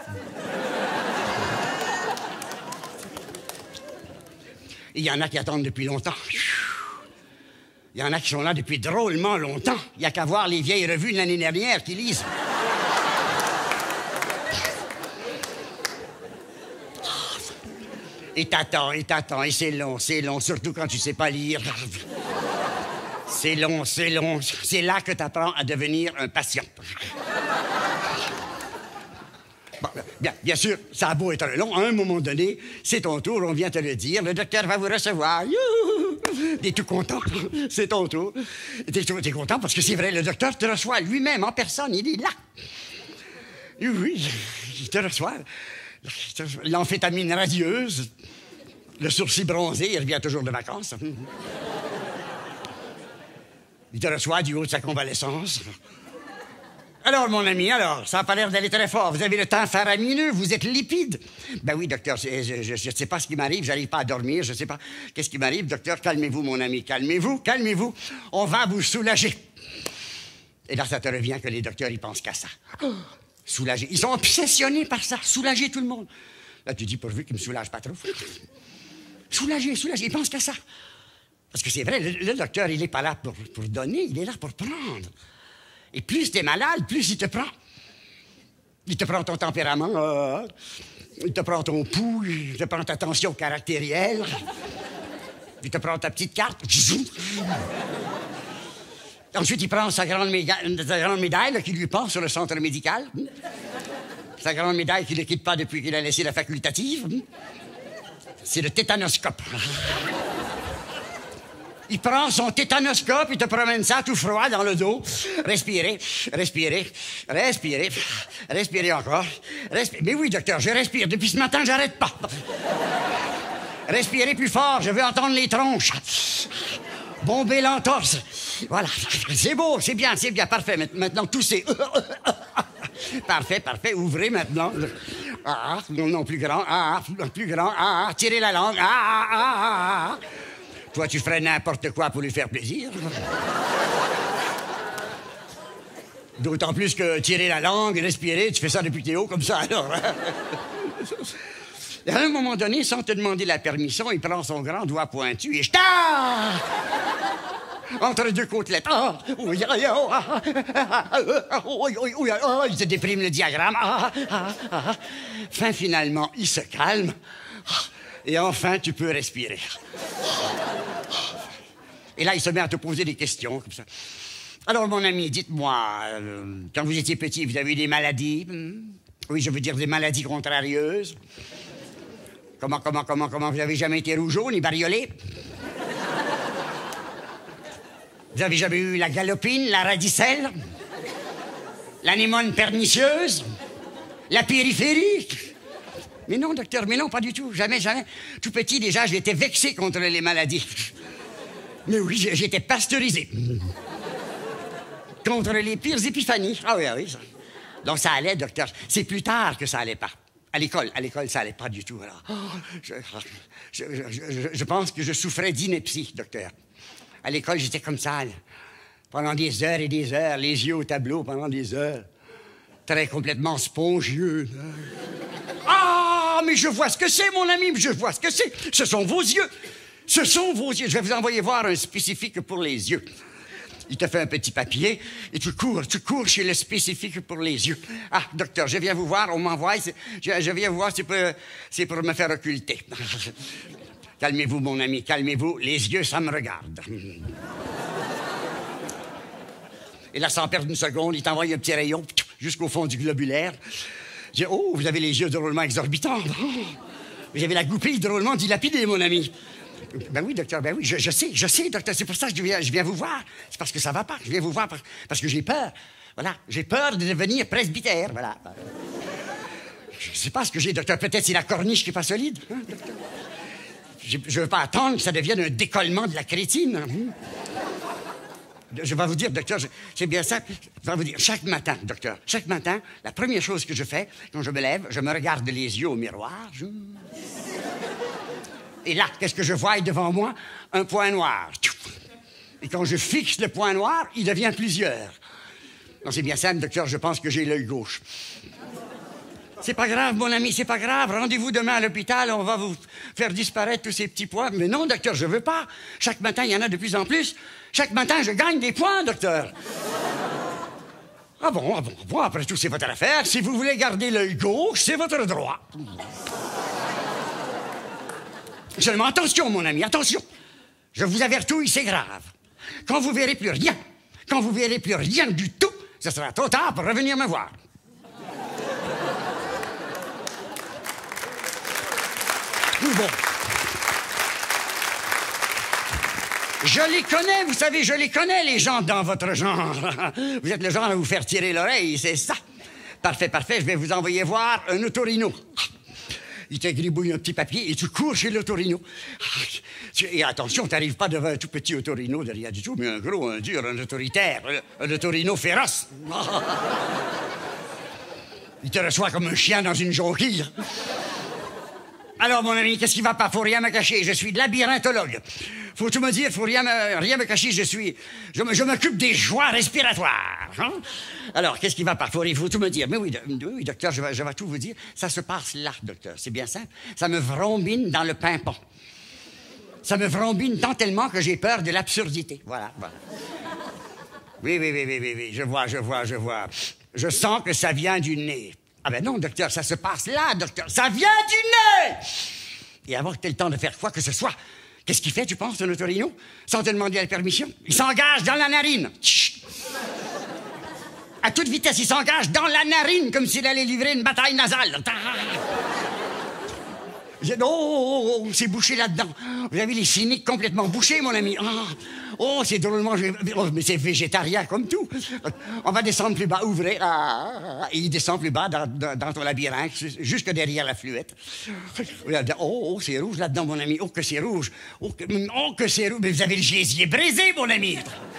Il y en a qui attendent depuis longtemps. Il y en a qui sont là depuis drôlement longtemps. Il n'y a qu'à voir les vieilles revues de l'année dernière qui lisent. Et t'attends, et c'est long, surtout quand tu sais pas lire. C'est long. C'est là que t'apprends à devenir un patient. Bon, bien sûr, ça a beau être long, à un moment donné, c'est ton tour, on vient te le dire, le docteur va vous recevoir. T'es tout content, c'est ton tour. T'es content parce que c'est vrai, le docteur te reçoit lui-même en personne, il est là. Oui, il te reçoit. L'amphétamine radieuse, le sourcil bronzé, il revient toujours de vacances. Il te reçoit du haut de sa convalescence. Alors, mon ami, ça n'a pas l'air d'aller très fort. Vous avez le temps faramineux, vous êtes lipide. Ben oui, docteur, je ne sais pas ce qui m'arrive, j'arrive pas à dormir, je ne sais pas qu'est-ce qui m'arrive. Docteur, calmez-vous, mon ami, calmez-vous. On va vous soulager. Et là, ça te revient que les docteurs, ils pensent qu'à ça. Soulager. Ils sont obsessionnés par ça, soulager tout le monde. Là, tu dis, pourvu qu'ils me soulagent pas trop. Soulager, ils pensent qu'à ça. Parce que c'est vrai, le docteur, il n'est pas là pour donner, il est là pour prendre. Et plus t'es malade, plus il te prend. Il te prend ton tempérament, il te prend ton pouls, il te prend ta tension caractérielle, il te prend ta petite carte. Ensuite, il prend sa grande médaille là, qui lui pend sur le centre médical. Sa grande médaille qui ne le quitte pas depuis qu'il a laissé la facultative. C'est le tétanoscope. Il prend son tétanoscope, il te promène ça tout froid dans le dos. Respirez encore. Mais oui, docteur, je respire. Depuis ce matin, j'arrête pas. Respirez plus fort, je veux entendre les tronches. Bomber l'entorse. Voilà. C'est beau, c'est bien, parfait. Maintenant, toussez. Parfait. Ouvrez maintenant. Non, plus grand. Plus grand. Tirez la langue. Toi, tu ferais n'importe quoi pour lui faire plaisir. D'autant plus que tirer la langue, respirer, tu fais ça depuis que t'es haut comme ça, alors. Et à un moment donné, sans te demander la permission, il prend son grand doigt pointu et entre deux côtelettes. Il te déprime le diagramme. Finalement, il se calme. Et enfin, tu peux respirer. Et là, il se met à te poser des questions comme ça. Alors, mon ami, dites-moi, quand vous étiez petit, vous avez eu des maladies? Oui, je veux dire des maladies contrarieuses. Comment? Vous n'avez jamais été rougeau ni bariolé? Vous n'avez jamais eu la galopine, la radicelle? L'anémone pernicieuse? La périphérie? Mais non, docteur, mais non, pas du tout. Jamais. Tout petit, déjà, j'étais vexé contre les maladies. Mais oui, j'étais pasteurisé. Contre les pires épiphanies. Ah oui, ça. Donc ça allait, docteur. C'est plus tard que ça allait pas. À l'école, ça allait pas du tout. Alors, je pense que je souffrais d'ineptie, docteur. À l'école, j'étais comme ça, là, pendant des heures et des heures, les yeux au tableau pendant des heures. Très complètement spongieux. Mais je vois ce que c'est, mon ami, je vois ce que c'est. Ce sont vos yeux. Je vais vous envoyer voir un spécifique pour les yeux. Il te fait un petit papier et tu cours chez le spécifique pour les yeux. Ah, docteur, je viens vous voir, on m'envoie, je viens vous voir, c'est pour me faire occulter. Calmez-vous, mon ami, calmez-vous, les yeux, ça me regarde. Et là, sans perdre une seconde, il t'envoie un petit rayon jusqu'au fond du globulaire. Je dis, oh, vous avez les yeux drôlement exorbitants. Vous avez la goupille drôlement dilapidée, mon ami. Ben oui, docteur, ben oui, je sais, docteur, c'est pour ça que je viens vous voir. C'est parce que ça va pas, je viens vous voir parce que j'ai peur. Voilà, j'ai peur de devenir presbytère, voilà. Je sais pas ce que j'ai, docteur, peut-être c'est la corniche qui est pas solide, hein, docteur. Je veux pas attendre que ça devienne un décollement de la crétine. Hein. Je vais vous dire, docteur, c'est bien simple. Je vais vous dire, chaque matin, docteur, chaque matin, la première chose que je fais, quand je me lève, je me regarde les yeux au miroir. Et là, qu'est-ce que je vois devant moi? Un point noir. Et quand je fixe le point noir, il devient plusieurs. Non, c'est bien simple, docteur, je pense que j'ai l'œil gauche. C'est pas grave, mon ami, c'est pas grave. Rendez-vous demain à l'hôpital, on va vous faire disparaître tous ces petits points. Mais non, docteur, je veux pas. Chaque matin, il y en a de plus en plus. Chaque matin, je gagne des points, docteur. Ah bon, après tout, c'est votre affaire. Si vous voulez garder l'œil gauche, c'est votre droit. Seulement, attention, mon ami, attention. Je vous avertis, c'est grave. Quand vous verrez plus rien du tout, ce sera trop tard pour revenir me voir. Bon. Je les connais, vous savez, je les connais, les gens dans votre genre. Vous êtes le genre à vous faire tirer l'oreille, c'est ça. Parfait, je vais vous envoyer voir un otorino. Il te gribouille un petit papier et tu cours chez l'otorino. Et attention, tu n'arrives pas devant un tout petit otorino de rien du tout, mais un gros, un dur, un autoritaire, un otorino féroce. Il te reçoit comme un chien dans une jonquille. Alors, mon ami, qu'est-ce qui va pas? Faut rien me cacher, je suis labyrinthologue. Faut tout me dire, faut rien me cacher, je m'occupe des joies respiratoires. Hein? Alors, qu'est-ce qui va pas? Faut tout me dire. Mais oui, docteur, je vais tout vous dire. Ça se passe là, docteur, c'est bien simple. Ça me vrombine dans le pimpon. Ça me vrombine tant tellement que j'ai peur de l'absurdité. Voilà. Oui, je vois. Je sens que ça vient du nez. Ah ben non, docteur, ça se passe là, docteur. Ça vient du nez! Et avant que tu aies le temps de faire quoi que ce soit, qu'est-ce qu'il fait, tu penses, un otorino? Sans te demander la permission? Il s'engage dans la narine. Chut. À toute vitesse, il s'engage dans la narine comme s'il allait livrer une bataille nasale. Oh, c'est bouché là-dedans. Vous avez les cyniques complètement bouchés, mon ami. Oh, c'est drôlement... mais c'est végétarien comme tout. On va descendre plus bas, ouvrez. Et il descend plus bas dans ton labyrinthe, jusque derrière la fluette. Oh, c'est rouge là-dedans, mon ami. Oh, que c'est rouge. Oh, que c'est rouge. Mais vous avez le gésier brisé, mon ami.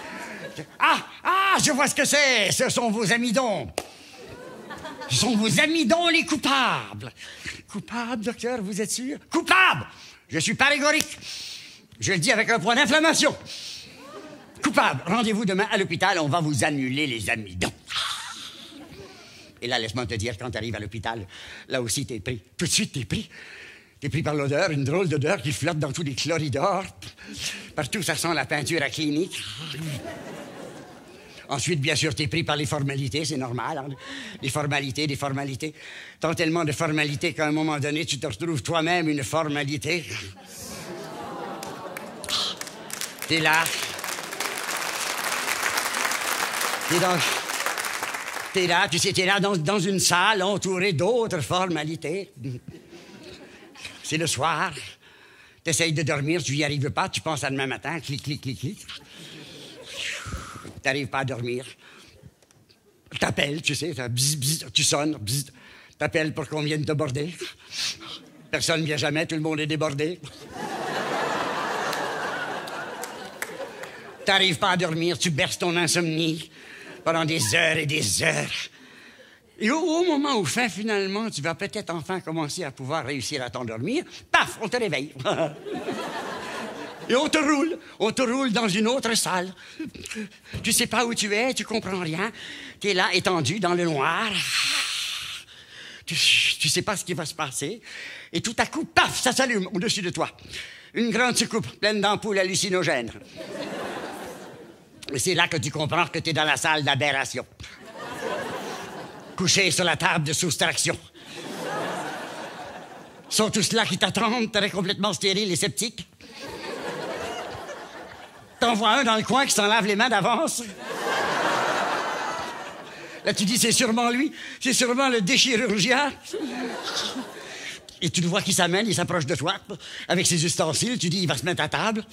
Je vois ce que c'est. Ce sont vos amidons. Ce sont vos amidons les coupables. Coupable, docteur, vous êtes sûr? Coupable! Je suis parégorique. Je le dis avec un point d'inflammation. Coupable. Rendez-vous demain à l'hôpital, on va vous annuler les amidons. Et là, laisse-moi te dire, quand tu arrives à l'hôpital, là aussi, t'es pris. Tout de suite, t'es pris. T'es pris par l'odeur, une drôle d'odeur qui flotte dans tous les corridors. Partout, ça sent la peinture à clinique. Ensuite, bien sûr, t'es pris par les formalités, c'est normal. Hein? Des formalités. Tant tellement de formalités qu'à un moment donné, tu te retrouves toi-même une formalité. T'es là. T'es là dans une salle entourée d'autres formalités. C'est le soir. T'essayes de dormir, tu n'y arrives pas, tu penses à demain matin, clic. T'arrives pas à dormir. T'appelles, tu sais, tu sonnes, t'appelles pour qu'on vienne te border. Personne ne vient jamais, tout le monde est débordé. T'arrives pas à dormir, tu berces ton insomnie pendant des heures et des heures. Et au moment où finalement, tu vas peut-être enfin commencer à pouvoir réussir à t'endormir, paf, on te réveille. Et on te roule dans une autre salle. Tu sais pas où tu es, tu comprends rien. Tu es là, étendu dans le noir. Tu sais pas ce qui va se passer. Et tout à coup, paf, ça s'allume au-dessus de toi. Une grande soucoupe pleine d'ampoules hallucinogènes. Et c'est là que tu comprends que tu es dans la salle d'aberration. Couché sur la table de soustraction. Sont tous là qui t'attendent, t'es complètement stérile et sceptique. T'en vois un dans le coin qui s'en lave les mains d'avance. Là, tu dis, c'est sûrement lui, c'est sûrement le déchirurgien. Et tu le vois qui s'amène, il s'approche de toi, avec ses ustensiles, tu dis, il va se mettre à table.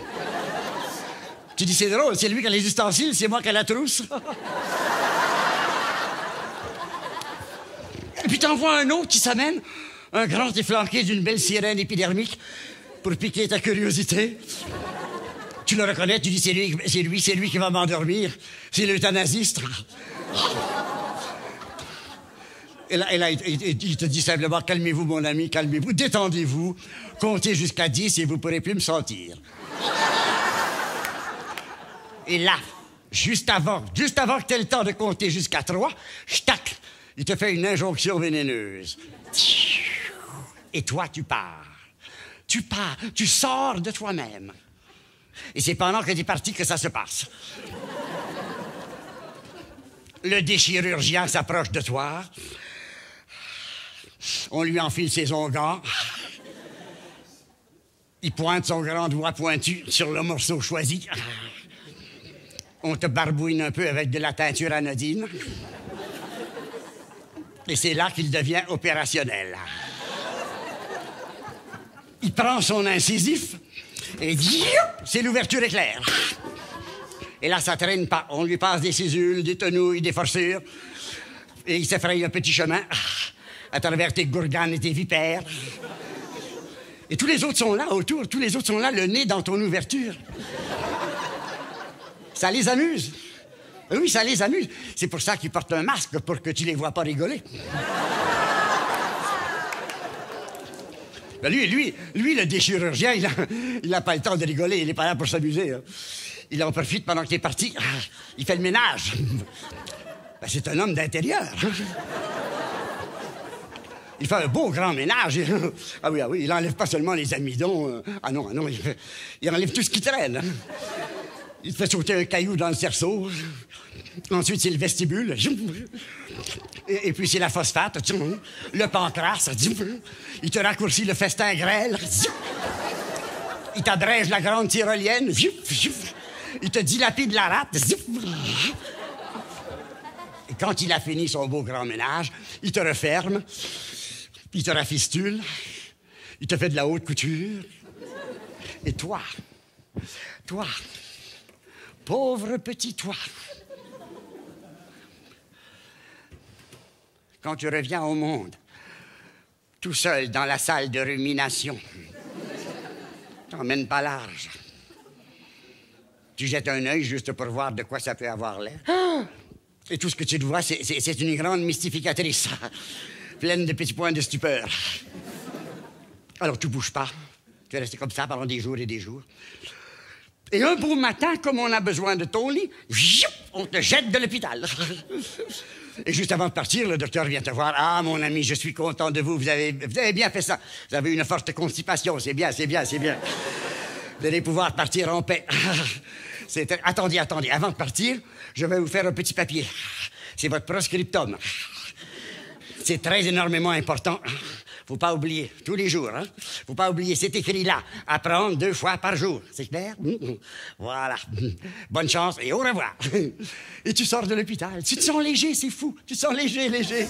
Tu dis, c'est drôle, c'est lui qui a les ustensiles, c'est moi qui ai la trousse. Et puis t'en vois un autre qui s'amène, un grand efflanqué d'une belle sirène épidermique, pour piquer ta curiosité. Tu le reconnais, tu dis, c'est lui qui va m'endormir. C'est l'euthanasiste. Et là, il te dit simplement, calmez-vous, mon ami, calmez-vous, détendez-vous, comptez jusqu'à 10 et vous pourrez plus me sentir. Et là, juste avant que tu aies le temps de compter jusqu'à 3, tac, il te fait une injonction vénéneuse. Et toi, tu pars. Tu pars, tu sors de toi-même. Et c'est pendant que tu es parti que ça se passe. Le déchirurgien s'approche de toi. On lui enfile ses onguents. Il pointe son grand doigt pointu sur le morceau choisi. On te barbouine un peu avec de la teinture anodine. Et c'est là qu'il devient opérationnel. Il prend son incisif et dit, c'est l'ouverture éclair. Et là, ça traîne pas. On lui passe des cisules, des tenouilles, des forçures. Et il s'effraie un petit chemin à travers tes gourganes et tes vipères. Et tous les autres sont là autour. Tous les autres sont là, le nez dans ton ouverture. Ça les amuse. Oui, ça les amuse. C'est pour ça qu'ils portent un masque, pour que tu les vois pas rigoler. Ben lui, le déchirurgien, il a pas le temps de rigoler. Il est pas là pour s'amuser. Hein. Il en profite pendant que t'es parti. Il fait le ménage. Ben, c'est un homme d'intérieur. Il fait un beau grand ménage. Ah oui, il enlève pas seulement les amidons. Ah non, il enlève tout ce qui traîne. Il te fait sauter un caillou dans le cerceau. Ensuite, c'est le vestibule. Et puis, c'est la phosphate. Le pancréas. Il te raccourcit le festin grêle. Il t'abrège la grande tyrolienne. Il te dilapide la rate. Et quand il a fini son beau grand ménage, il te referme. Il te rafistule. Il te fait de la haute couture. Et toi, pauvre petit toi, quand tu reviens au monde, tout seul dans la salle de rumination, t'emmènes pas large. Tu jettes un œil juste pour voir de quoi ça peut avoir l'air. Et tout ce que tu vois, c'est une grande mystificatrice, pleine de petits points de stupeur. Alors, tu bouges pas. Tu es resté comme ça pendant des jours et des jours. Et un beau matin, comme on a besoin de ton lit, on te jette de l'hôpital. Et juste avant de partir, le docteur vient te voir. « Ah, mon ami, je suis content de vous. Vous avez bien fait ça. Vous avez une forte constipation. C'est bien. Vous allez pouvoir partir en paix. » Attendez. Avant de partir, je vais vous faire un petit papier. C'est votre proscriptum. C'est très énormément important. Faut pas oublier, tous les jours, hein? Faut pas oublier, c'est écrit là. Apprendre 2 fois par jour. C'est clair? Voilà. Bonne chance et au revoir. Et tu sors de l'hôpital. Tu te sens léger, c'est fou. Tu te sens léger.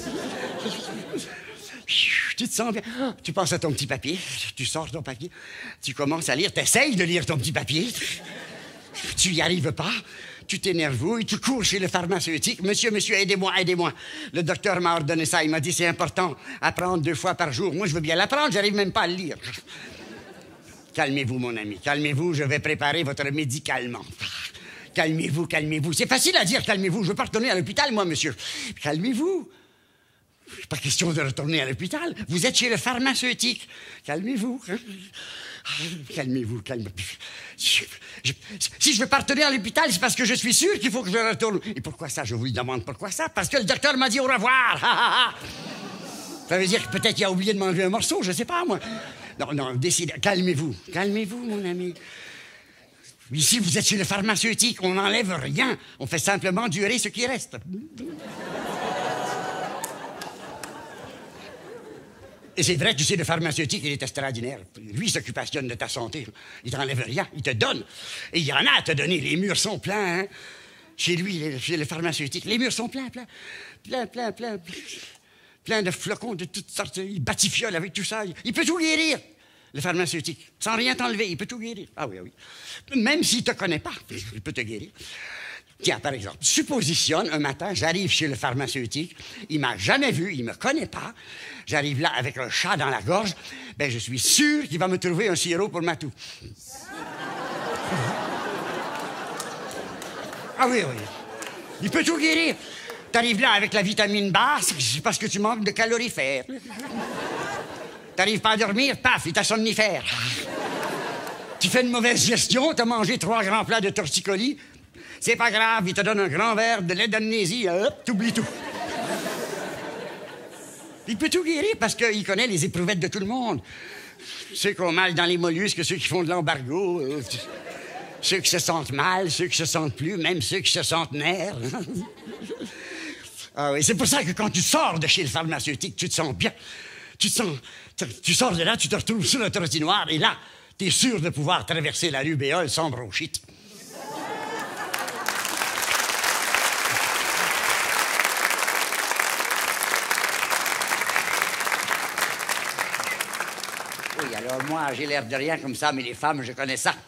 Tu te sens bien. Tu penses à ton petit papier. Tu sors ton papier. Tu commences à lire. T'essayes de lire ton petit papier. Tu y arrives pas. Tu t'énerves, tu cours chez le pharmaceutique. Monsieur, aidez-moi. Le docteur m'a ordonné ça. Il m'a dit, c'est important, apprendre 2 fois par jour. Moi, je veux bien l'apprendre, j'arrive même pas à le lire. Calmez-vous, mon ami, calmez-vous, je vais préparer votre médicalement. Calmez-vous. C'est facile à dire, calmez-vous. Je veux pas retourner à l'hôpital, moi, monsieur. Calmez-vous. Pas question de retourner à l'hôpital. Vous êtes chez le pharmaceutique. Calmez-vous. Calmez-vous. Si je veux pas retourner à l'hôpital, c'est parce que je suis sûr qu'il faut que je retourne. Et pourquoi ça? Je vous le demande pourquoi ça? Parce que le docteur m'a dit au revoir. Ça veut dire que peut-être qu'il a oublié de m'enlever un morceau, je sais pas, moi. Non, décidez. Calmez-vous, mon ami. Ici, vous êtes chez le pharmaceutique, on n'enlève rien. On fait simplement durer ce qui reste. Et c'est vrai, tu sais, le pharmaceutique, il est extraordinaire. Lui, il s'occupation de ta santé. Il t'enlève rien, il te donne. Et il y en a à te donner. Les murs sont pleins, hein. Chez lui, chez le pharmaceutique, les murs sont pleins de flocons de toutes sortes. Il batifiole avec tout ça. Il peut tout guérir, le pharmaceutique. Sans rien t'enlever, il peut tout guérir. Ah oui, ah oui. Même s'il ne te connaît pas, il peut te guérir. Tiens, par exemple, suppositionne, un matin, j'arrive chez le pharmaceutique, il m'a jamais vu, il me connaît pas, j'arrive là avec un chat dans la gorge, ben je suis sûr qu'il va me trouver un sirop pour ma toux. Ah oui, oui. Il peut tout guérir. T'arrives là avec la vitamine basse, c'est parce que tu manques de calorifères. T'arrives pas à dormir, paf, il t'a somnifère. Tu fais une mauvaise gestion, t'as mangé 3 grands plats de torticolis, c'est pas grave, il te donne un grand verre de lait d'amnésie, hop, t'oublies tout. Il peut tout guérir parce qu'il connaît les éprouvettes de tout le monde. Ceux qui ont mal dans les mollusques, ceux qui font de l'embargo, ceux qui se sentent mal, ceux qui se sentent plus, même ceux qui se sentent nerfs. Ah oui, c'est pour ça que quand tu sors de chez le pharmaceutique, tu te sens bien. Tu sors de là, tu te retrouves sur le trottoir et là, t'es sûr de pouvoir traverser la rue Béole sans bronchite. Oui, alors moi, j'ai l'air de rien comme ça, mais les femmes, je connais ça.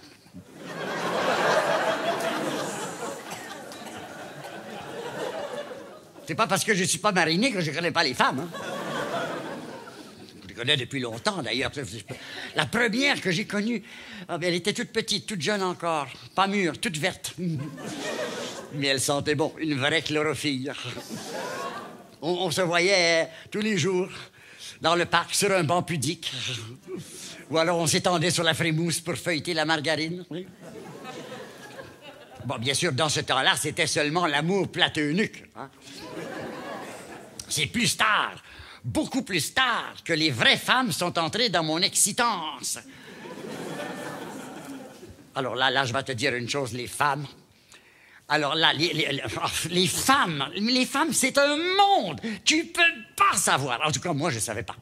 C'est pas parce que je suis pas mariné que je connais pas les femmes, hein. Je les connais depuis longtemps, d'ailleurs. La première que j'ai connue, elle était toute petite, toute jeune encore, pas mûre, toute verte. Mais elle sentait bon, une vraie chlorophylle. On se voyait tous les jours dans le parc, sur un banc pudique. Ou alors on s'étendait sur la frémousse pour feuilleter la margarine. Oui. Bon, bien sûr, dans ce temps-là, c'était seulement l'amour platonique, hein. C'est plus tard, beaucoup plus tard, que les vraies femmes sont entrées dans mon excitance. Alors là, je vais te dire une chose, les femmes. Alors là, les femmes, c'est un monde. Tu peux pas savoir. En tout cas, moi, je savais pas.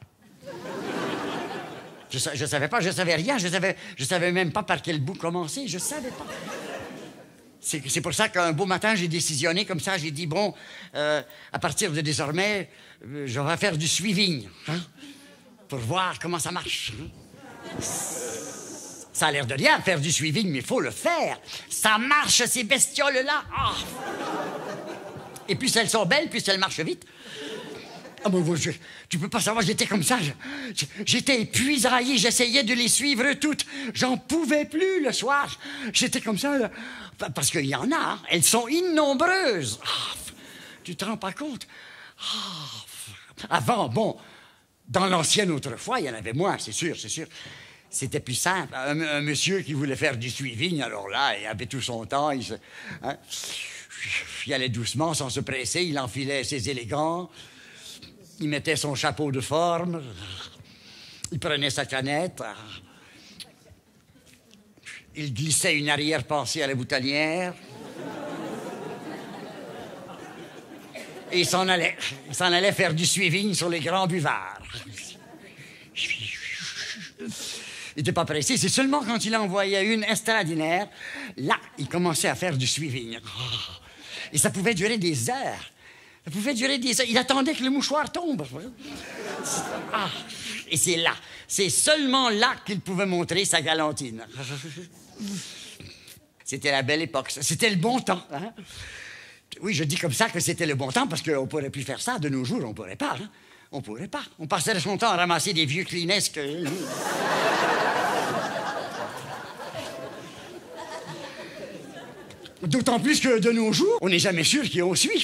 Je savais pas, je savais rien, je savais même pas par quel bout commencer, je savais pas. C'est pour ça qu'un beau matin, j'ai décisionné comme ça, j'ai dit, bon, à partir de désormais, je vais faire du suivi, hein, pour voir comment ça marche. Hein. Ça a l'air de rien, faire du suivi, mais il faut le faire. Ça marche, ces bestioles-là. Ah. Et puis elles sont belles, puis elles marchent vite. Ah bon, tu peux pas savoir, j'étais comme ça. J'étais épuisaillé, j'essayais de les suivre toutes. J'en pouvais plus le soir. J'étais comme ça, là. Parce qu'il y en a, hein. Elles sont innombreuses. Ah, tu te rends pas compte? Ah. Avant, bon, dans l'ancienne autrefois, il y en avait moins, c'est sûr. C'était plus simple. Un monsieur qui voulait faire du suivi, alors là, il avait tout son temps, il allait doucement, sans se presser, il enfilait ses élégants. Il mettait son chapeau de forme, il prenait sa canette, il glissait une arrière-pensée à la boutonnière, et il s'en allait faire du suivi sur les grands buvards. Il n'était pas pressé, c'est seulement quand il envoyait une extraordinaire, là, il commençait à faire du suivi. Et ça pouvait durer des heures. Ça pouvait durer des heures. Il attendait que le mouchoir tombe. Ah, et c'est seulement là qu'il pouvait montrer sa galantine. C'était la belle époque, c'était le bon temps. Hein? Oui, je dis comme ça que c'était le bon temps parce qu'on ne pourrait plus faire ça. De nos jours, on ne pourrait pas. Hein? On pourrait pas. On passerait son temps à ramasser des vieux Kleenex que... D'autant plus que de nos jours, on n'est jamais sûr qui on suit.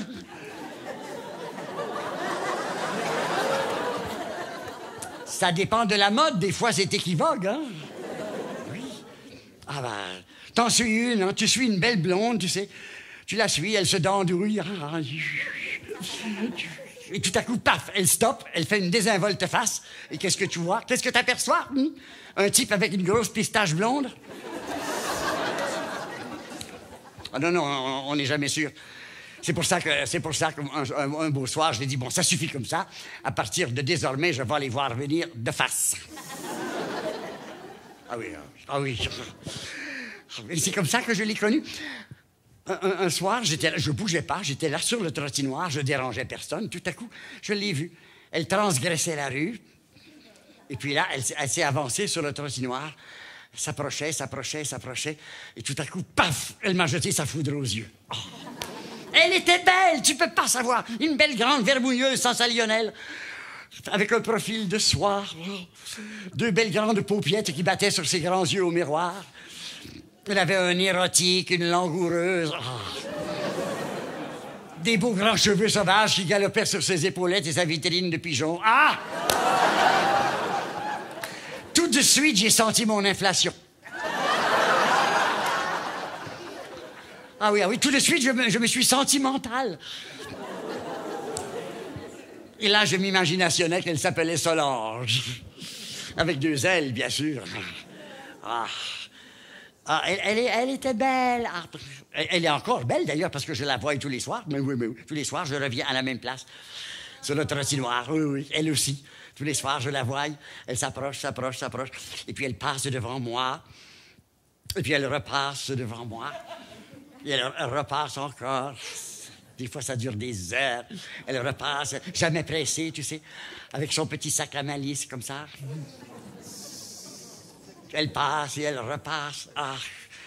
Ça dépend de la mode. Des fois, c'est équivoque, hein? Oui. Ah ben, t'en suis une, hein? Tu suis une belle blonde, tu sais. Tu la suis, elle se dandouille. Et tout à coup, paf, elle stoppe, elle fait une désinvolte face. Et qu'est-ce que tu vois? Qu'est-ce que t'aperçois? Un type avec une grosse pistache blonde? Ah non, non, on n'est jamais sûr. C'est pour ça qu'un beau soir, je lui ai dit, bon, ça suffit comme ça. À partir de désormais, je vais les voir venir de face. Ah oui, ah oui. Et c'est comme ça que je l'ai connue. Un soir, je bougeais pas, j'étais là sur le trottinoir, je dérangeais personne. Tout à coup, je l'ai vue. Elle transgressait la rue. Et puis là, elle s'est avancée sur le trottinoir, s'approchait. Et tout à coup, paf, elle m'a jeté sa foudre aux yeux. Oh. Elle était belle, tu peux pas savoir. Une belle grande vermouilleuse sans salionnelle, avec un profil de soie. Deux belles grandes paupiettes qui battaient sur ses grands yeux au miroir. Elle avait un érotique, une langoureuse. Oh. Des beaux grands cheveux sauvages qui galopaient sur ses épaulettes et sa vitrine de pigeon. Ah! Tout de suite, j'ai senti mon inflation. Ah oui, tout de suite, je me suis sentimental. Et là, je m'imaginationnais qu'elle s'appelait Solange. Avec deux L, bien sûr. Elle était belle. Ah, elle est encore belle, d'ailleurs, parce que je la vois tous les soirs. Mais oui, tous les soirs, je reviens à la même place. Sur le trottinoir, oui, elle aussi. Tous les soirs, je la vois. Elle s'approche. Et puis, elle passe devant moi. Et puis, elle repasse devant moi. Et elle repasse encore. Des fois, ça dure des heures. Elle repasse, jamais pressée, tu sais, avec son petit sac à malice, comme ça. Elle passe et elle repasse. Ah,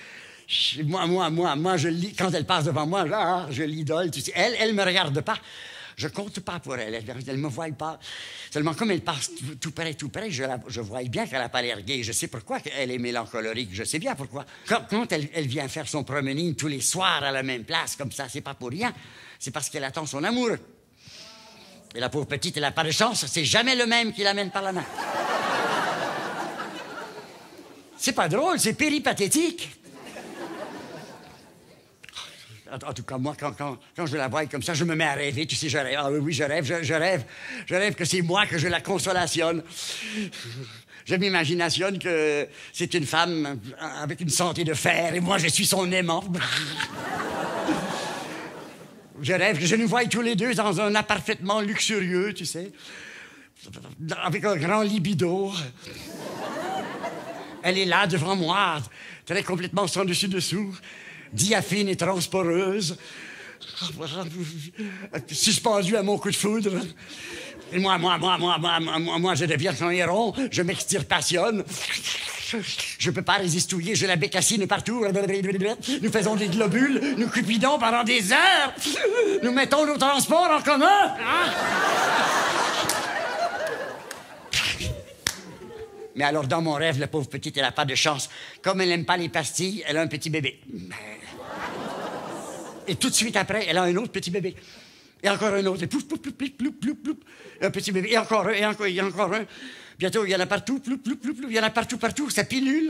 moi, je lis. Quand elle passe devant moi, je l'idole, tu sais. Elle me regarde pas. Je compte pas pour elle. Elle me voit pas. Seulement, comme elle passe tout près, je vois bien qu'elle n'a pas l'air gaie. Je sais pourquoi elle est mélancolique. Je sais bien pourquoi. Quand elle vient faire son promenade tous les soirs à la même place, comme ça, c'est pas pour rien. C'est parce qu'elle attend son amoureux. Et la pauvre petite, elle n'a pas de chance. C'est jamais le même qui l'amène par la main. C'est pas drôle, c'est péripathétique. En tout cas, moi, quand je la vois comme ça, je me mets à rêver. Tu sais, je rêve. Ah oui, je rêve. Je rêve que c'est moi que je la consolationne. Je m'imaginationne que c'est une femme avec une santé de fer et moi, je suis son aimant. Je rêve que je nous voie tous les deux dans un appart parfaitement luxurieux, tu sais, avec un grand libido. Elle est là devant moi, très complètement sans dessus-dessous, diaphine et transporeuse, suspendue à mon coup de foudre. Et moi, je deviens son héron, je m'extirpassionne. Je peux pas résistouiller, je la bécassine partout. Nous faisons des globules, nous cupidons pendant des heures. Nous mettons nos transports en commun. Hein? Mais alors, dans mon rêve, la pauvre petite, elle n'a pas de chance. Comme elle n'aime pas les pastilles, elle a un petit bébé. Et tout de suite après, elle a un autre petit bébé. Et encore un autre. Et plouf, plouf, plouf, plouf, plouf, plouf. Un petit bébé. Et encore un, et encore un. Bientôt, il y en a partout. Plouf, plouf, plouf, plouf. Il y en a partout. Ça pilule.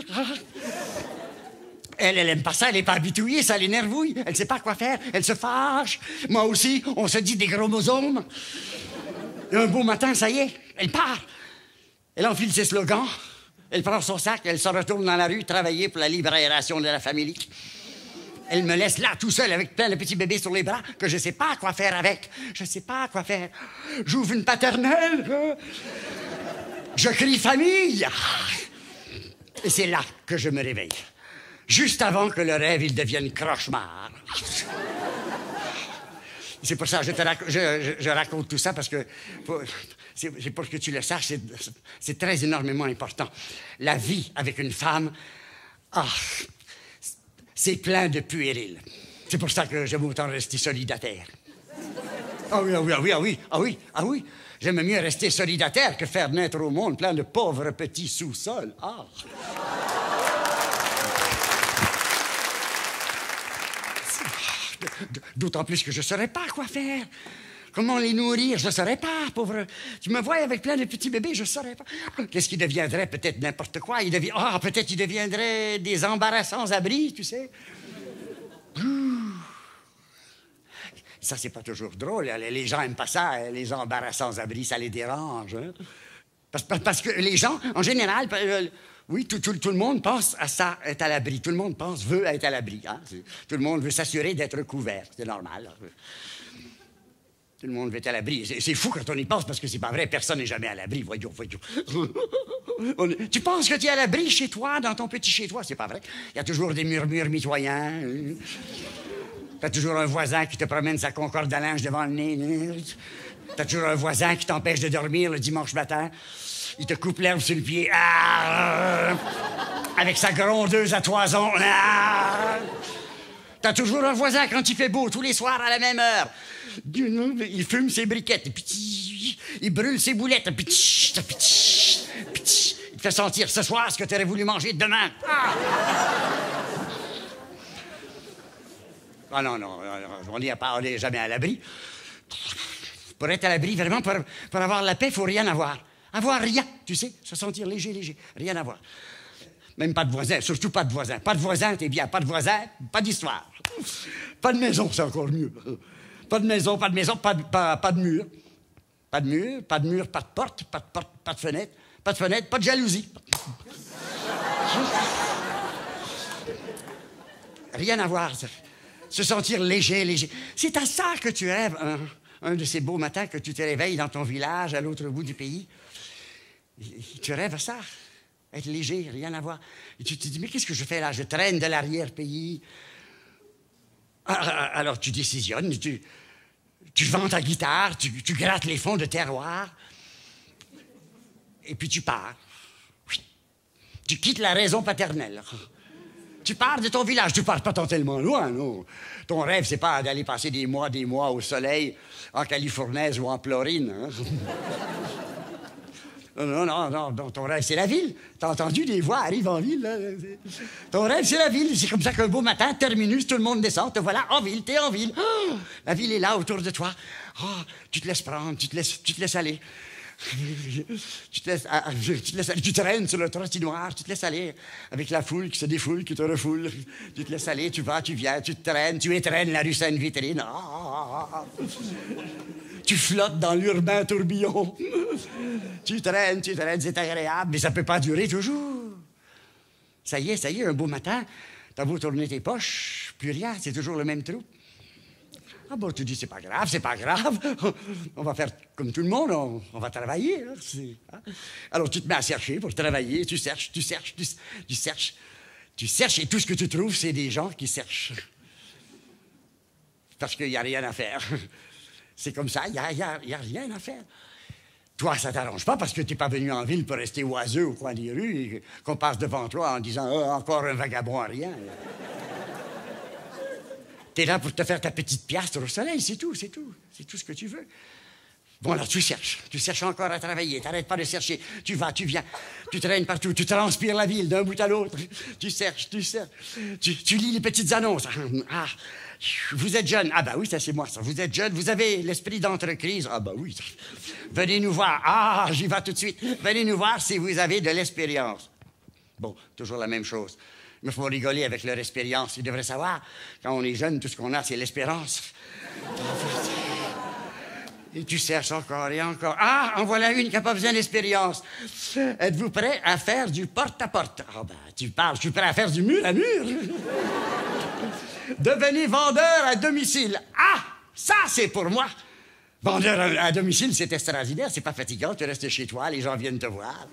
Elle aime pas ça. Elle n'est pas habituée. Ça l'énervouille. Elle ne sait pas quoi faire. Elle se fâche. Moi aussi, on se dit des chromosomes. Et un beau matin, ça y est, elle part. Elle enfile ses slogans. Elle prend son sac. Elle se retourne dans la rue travailler pour la libre aération de la famille. Elle me laisse là, tout seul, avec plein de petits bébés sur les bras, que je ne sais pas quoi faire avec. Je ne sais pas quoi faire. J'ouvre une paternelle. Je crie famille. Et c'est là que je me réveille. Juste avant que le rêve, il devienne cauchemar. C'est pour ça que je raconte tout ça, parce que... C'est pour que tu le saches, c'est très énormément important. La vie avec une femme... c'est plein de puéril. C'est pour ça que j'aime autant rester solidataire. Ah oui. J'aime mieux rester solidataire que faire naître au monde plein de pauvres petits sous-sols. Ah. D'autant plus que je ne saurais pas quoi faire. Comment les nourrir? Je ne saurais pas, pauvre. Tu me vois avec plein de petits bébés, je ne saurais pas. Qu'est-ce qui deviendrait? Peut-être n'importe quoi. Peut-être ils deviendraient des embarrassants abris, tu sais. Ça, c'est pas toujours drôle. Les gens n'aiment pas ça, les embarrassants abris, ça les dérange. Hein? Parce que les gens, en général, Oui, tout le monde pense à ça, être à l'abri. Tout le monde veut être à l'abri. Hein? Tout le monde veut s'assurer d'être couvert. C'est normal. Tout le monde veut être à l'abri. C'est fou quand on y pense, parce que c'est pas vrai. Personne n'est jamais à l'abri. Voyons. Tu penses que tu es à l'abri chez toi, dans ton petit chez toi? C'est pas vrai. Il y a toujours des murmures mitoyens. T'as toujours un voisin qui te promène sa concorde à linge devant le nez. T'as toujours un voisin qui t'empêche de dormir le dimanche matin. Il te coupe l'herbe sur le pied. Avec sa grondeuse à toison. T'as toujours un voisin quand il fait beau, tous les soirs à la même heure. Il fume ses briquettes, et puis il brûle ses boulettes, et puis il te fait sentir ce soir ce que tu aurais voulu manger demain. Ah non, on n'est jamais à l'abri. Pour être à l'abri, vraiment, pour avoir la paix, il faut rien avoir. Avoir rien, tu sais, se sentir léger, rien avoir. Même pas de voisin, surtout pas de voisin. Pas de voisin, t'es bien. Pas de voisin, pas d'histoire. Pas de maison, c'est encore mieux. Pas de maison, pas de mur. Pas de mur, pas de porte, pas de fenêtre. Pas de fenêtre, pas de jalousie. Rien à voir. Se sentir léger. C'est à ça que tu rêves, un de ces beaux matins que tu te réveilles dans ton village, à l'autre bout du pays. Tu rêves à ça. Être léger, rien à voir. Et tu te dis, mais qu'est-ce que je fais là? Je traîne de l'arrière-pays. Alors tu décisionnes, tu vends ta guitare, tu grattes les fonds de terroir, et puis tu pars. Oui. Tu quittes la raison paternelle. Tu pars de ton village, tu pars pas tant tellement loin, non. Ton rêve, c'est pas d'aller passer des mois au soleil, en Californaise ou en Florine. Hein? Non, ton rêve, c'est la ville. T'as entendu, des voix arrivent en ville. Là. Ton rêve, c'est la ville. C'est comme ça qu'un beau matin, terminus, tout le monde descend, te voilà en ville, t'es en ville. Oh, la ville est là, autour de toi. Oh, tu te laisses prendre, tu te laisses aller. Tu te laisses aller, tu traînes sur le trottoir, tu te laisses aller avec la foule qui se défoule, qui te refoule. Tu te laisses aller, tu vas, tu viens, tu te traînes, tu étrennes la rue Sainte-Vitrine. Tu flottes dans l'urbain tourbillon. Tu traînes, c'est agréable, mais ça peut pas durer toujours. Ça y est, un beau matin, t'as beau tourner tes poches, plus rien, c'est toujours le même trou. Ah bon, tu dis, c'est pas grave. On va faire comme tout le monde, on va travailler. Hein, alors tu te mets à chercher pour travailler, tu cherches, et tout ce que tu trouves, c'est des gens qui cherchent. Parce qu'il n'y a rien à faire. C'est comme ça, il n'y a rien à faire. Toi, ça t'arrange pas parce que tu n'es pas venu en ville pour rester oiseux au coin des rues et qu'on passe devant toi en disant « encore un vagabond à rien ». T'es là pour te faire ta petite piastre au soleil, c'est tout ce que tu veux. Bon, alors tu cherches encore à travailler, t'arrêtes pas de chercher, tu vas, tu viens, tu traînes partout, tu transpires la ville d'un bout à l'autre, tu cherches, tu lis les petites annonces. Ah, vous êtes jeune, ah ben oui, ça c'est moi ça, vous êtes jeune, vous avez l'esprit d'entreprise, ah ben oui, venez nous voir, ah, j'y vais tout de suite, venez nous voir si vous avez de l'expérience. Bon, toujours la même chose. Il me faut rigoler avec leur expérience. Ils devraient savoir, quand on est jeune, tout ce qu'on a, c'est l'espérance. Et tu cherches encore et encore. Ah, en voilà une qui n'a pas besoin d'expérience. Êtes-vous prêt à faire du porte-à-porte? Ah ben, tu parles, je suis prêt à faire du mur à mur. Devenez vendeur à domicile. Ah, ça, c'est pour moi. Vendeur à domicile, c'est extraordinaire, c'est pas fatigant. Tu restes chez toi, les gens viennent te voir.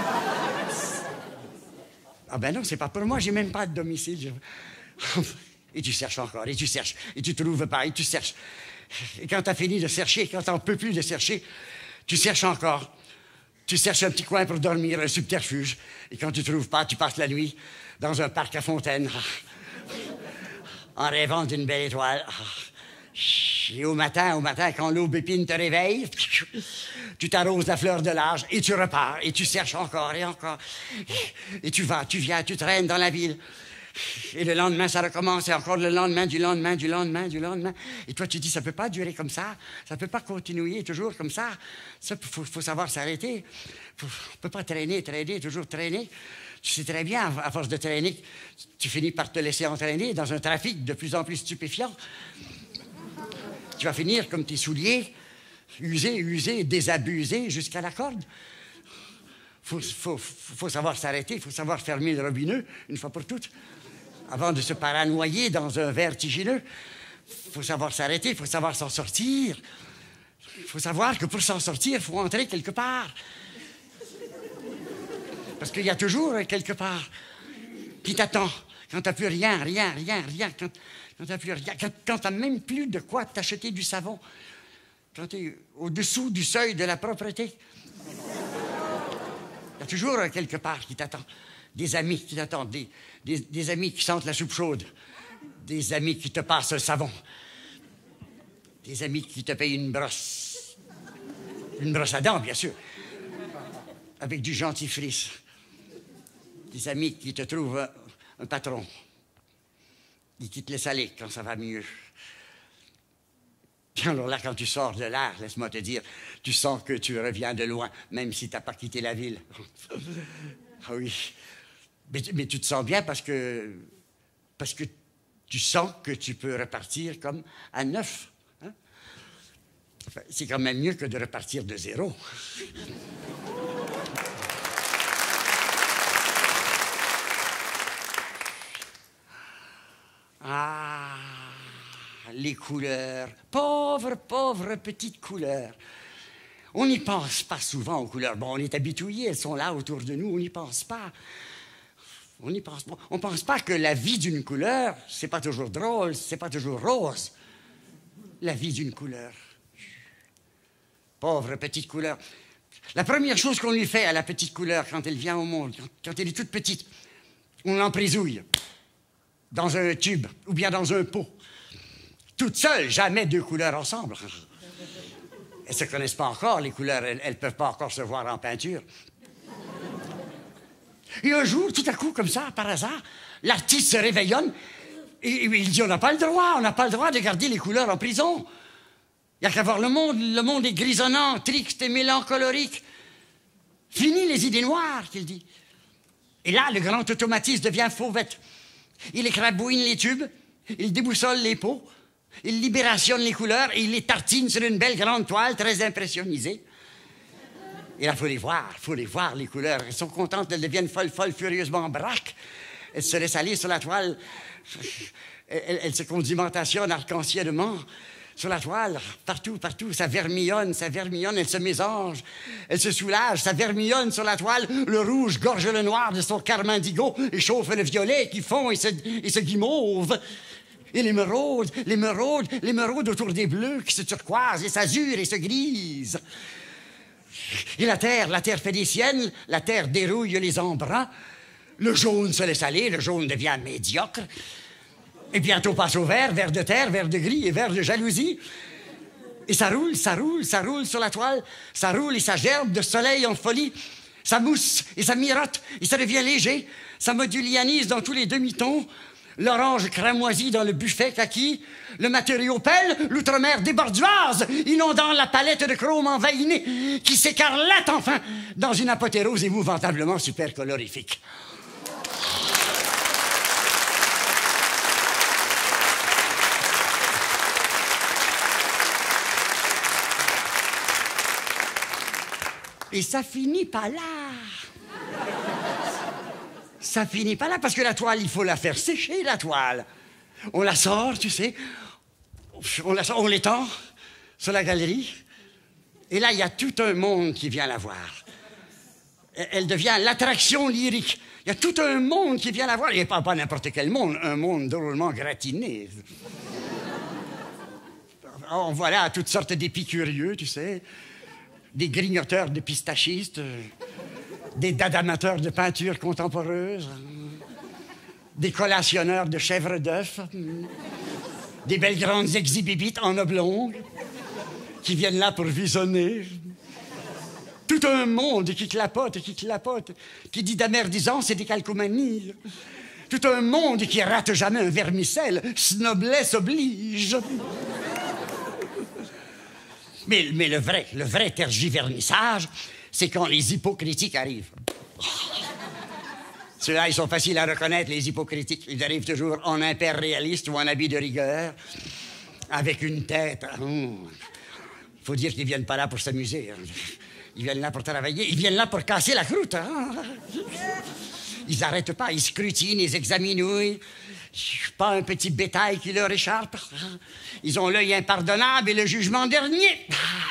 Ah ben non, c'est pas pour moi, j'ai même pas de domicile. Et tu cherches encore, et tu cherches, et tu trouves pas, et tu cherches. Et quand t'as fini de chercher, quand t'en peux plus de chercher, tu cherches encore. Tu cherches un petit coin pour dormir, un subterfuge. Et quand tu trouves pas, tu passes la nuit dans un parc à fontaine, en rêvant d'une belle étoile. Et au matin, quand l'aubépine te réveille, tu t'arroses la fleur de l'âge et tu repars et tu cherches encore et encore. Et tu vas, tu viens, tu traînes dans la ville. Et le lendemain, ça recommence et encore le lendemain, du lendemain. Et toi, tu dis, ça peut pas durer comme ça. Ça peut pas continuer toujours comme ça. Ça, faut savoir s'arrêter. On peut pas traîner, toujours traîner. Tu sais très bien, à force de traîner, tu finis par te laisser entraîner dans un trafic de plus en plus stupéfiant. Tu vas finir comme tes souliers, usés, désabusés jusqu'à la corde. Faut savoir s'arrêter, il faut savoir fermer le robinet, une fois pour toutes, avant de se paranoïer dans un vertigineux. Il faut savoir s'arrêter, il faut savoir s'en sortir. Il faut savoir que pour s'en sortir, il faut entrer quelque part. Parce qu'il y a toujours quelque part qui t'attend. Quand t'as plus rien, quand t'as plus rien, quand t'as même plus de quoi t'acheter du savon. Quand t'es au-dessous du seuil de la propreté. Il y a toujours quelque part qui t'attend. Des amis qui t'attendent, des amis qui sentent la soupe chaude, des amis qui te passent un savon, des amis qui te payent une brosse à dents, bien sûr, avec du dentifrice, des amis qui te trouvent un patron et qui te laissent aller quand ça va mieux. Puis alors là, quand tu sors de là, laisse-moi te dire, tu sens que tu reviens de loin, même si tu n'as pas quitté la ville. Ah oui. Mais tu te sens bien parce que tu sens que tu peux repartir comme à neuf. Hein? Enfin, c'est quand même mieux que de repartir de zéro. Ah, les couleurs. Pauvres petites couleurs. On n'y pense pas souvent aux couleurs. Bon, on est habitué, elles sont là autour de nous, on n'y pense pas. On n'y pense pas. On ne pense pas que la vie d'une couleur, c'est pas toujours drôle, c'est pas toujours rose. La vie d'une couleur. Pauvre petite couleur. La première chose qu'on lui fait à la petite couleur quand elle vient au monde, quand elle est toute petite, on l'emprisouille dans un tube ou bien dans un pot. Toute seule, jamais deux couleurs ensemble. Elles ne se connaissent pas encore, les couleurs, elles ne peuvent pas encore se voir en peinture. Et un jour, tout à coup, comme ça, par hasard, l'artiste se réveillonne et il dit, on n'a pas le droit de garder les couleurs en prison. Il n'y a qu'à voir le monde est grisonnant, triste et mélancolique. Fini les idées noires, qu'il dit. Et là, le grand automatiste devient fauvette. Il écrabouine les tubes, il déboussole les pots, il libérationne les couleurs et il les tartine sur une belle grande toile très impressionnisée. Et là, il faut les voir, les couleurs. Elles sont contentes, elles deviennent folles, furieusement braques. Elles se laissent aller sur la toile. Elles se condimentationnent arc-en-cielement sur la toile, partout. Ça vermillonne, elles se mésangent, elles se soulagent, ça vermillonne sur la toile. Le rouge gorge le noir de son carmindigo et chauffe le violet qui fond et se guimauve. Et l'émeraude autour des bleus qui se turquoisent et s'azurent et se grisent. Et la terre fait des siennes, la terre dérouille les embruns. Le jaune se laisse aller, le jaune devient médiocre. Et bientôt passe au vert de terre, vert de gris et vert de jalousie. Et ça roule sur la toile. Ça roule et ça gerbe de soleil en folie. Ça mousse et ça mirote et ça devient léger. Ça modulianise dans tous les demi-tons. L'orange cramoisie dans le buffet kaki. Le matériau pèle, l'outre-mer débordoise, inondant la palette de chrome envahinée qui s'écarlate enfin dans une apothéose épouvantablement super colorifique. Et ça finit pas là. Ça finit pas là, parce que la toile, il faut la faire sécher, la toile. On la sort, tu sais. On l'étend sur la galerie. Et là, il y a tout un monde qui vient la voir. Elle devient l'attraction lyrique. Il y a tout un monde qui vient la voir. Et pas n'importe quel monde, un monde drôlement gratiné. On voit là toutes sortes d'épicurieux, tu sais. Des grignoteurs de pistachistes, des dadamateurs de peinture contemporaine, des collationneurs de chèvres d'œufs, des belles grandes exhibibites en oblongue qui viennent là pour visionner. Tout un monde qui clapote, qui dit d'amerdisance et des calcomanies. Tout un monde qui rate jamais un vermicelle, snoblesse oblige. Mais le vrai tergivernissage, c'est quand les hypocritiques arrivent. Ceux-là, ils sont faciles à reconnaître, les hypocritiques. Ils arrivent toujours en impérialiste ou en habit de rigueur, avec une tête. Faut dire qu'ils viennent pas là pour s'amuser. Ils viennent là pour travailler, ils viennent là pour casser la croûte. Hein? Ils n'arrêtent pas, ils scrutinent, ils examinent. Pas un petit bétail qui leur échappe. Ils ont l'œil impardonnable et le jugement dernier.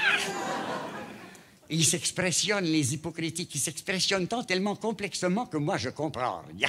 Ils s'expressionnent, les hypocritiques. Ils s'expressionnent tant tellement complexement que moi, je comprends rien.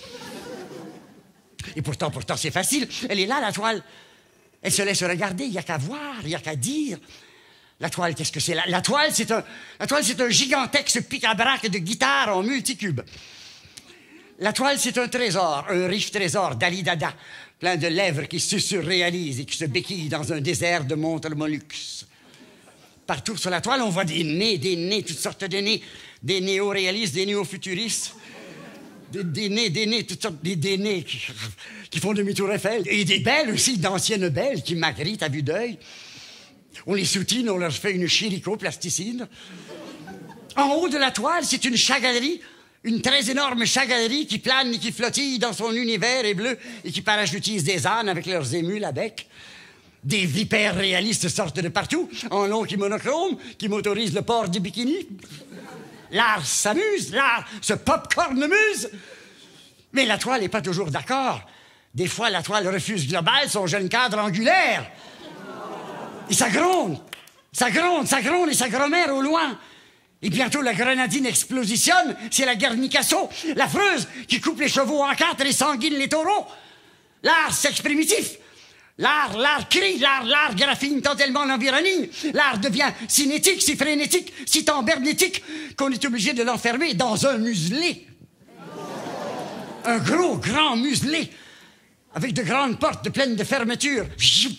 Et pourtant, c'est facile. Elle est là, la toile. Elle se laisse regarder, il n'y a qu'à voir, il n'y a qu'à dire. La toile, qu'est-ce que c'est? La toile, c'est un gigantesque pic-à-brac de guitare en multicube. La toile, c'est un trésor, un riche trésor d'Ali Dada, plein de lèvres qui se surréalisent et qui se béquillent dans un désert de montres Molux. Partout sur la toile, on voit des nez, toutes sortes de nez, des néo-réalistes, des néo-futuristes, des nez, toutes sortes des nez qui font demi-tour Eiffel, et des belles aussi, d'anciennes belles qui magritent à vue d'œil. On les soutine, on leur fait une chiricoplasticine. En haut de la toile, c'est une chagalerie, une très énorme chagalerie qui plane et qui flottille dans son univers et bleu et qui parachutise des ânes avec leurs émules à bec. Des vipères réalistes sortent de partout, en long et monochrome, qui motorisent le port du bikini. L'art s'amuse, l'art se popcornemuse. Mais la toile n'est pas toujours d'accord. Des fois, la toile refuse global son jeune cadre angulaire. Et ça gronde et ça grommère au loin. Et bientôt, la grenadine explositionne. C'est la Guernicasso, l'affreuse, qui coupe les chevaux en quatre et sanguine les taureaux. L'art sexe primitif. L'art crie, l'art graffine totalement l'environnement. L'art devient cinétique, si frénétique, si tambernétique, qu'on est obligé de l'enfermer dans un muselet. Un gros, grand muselet, avec de grandes portes pleines de fermetures.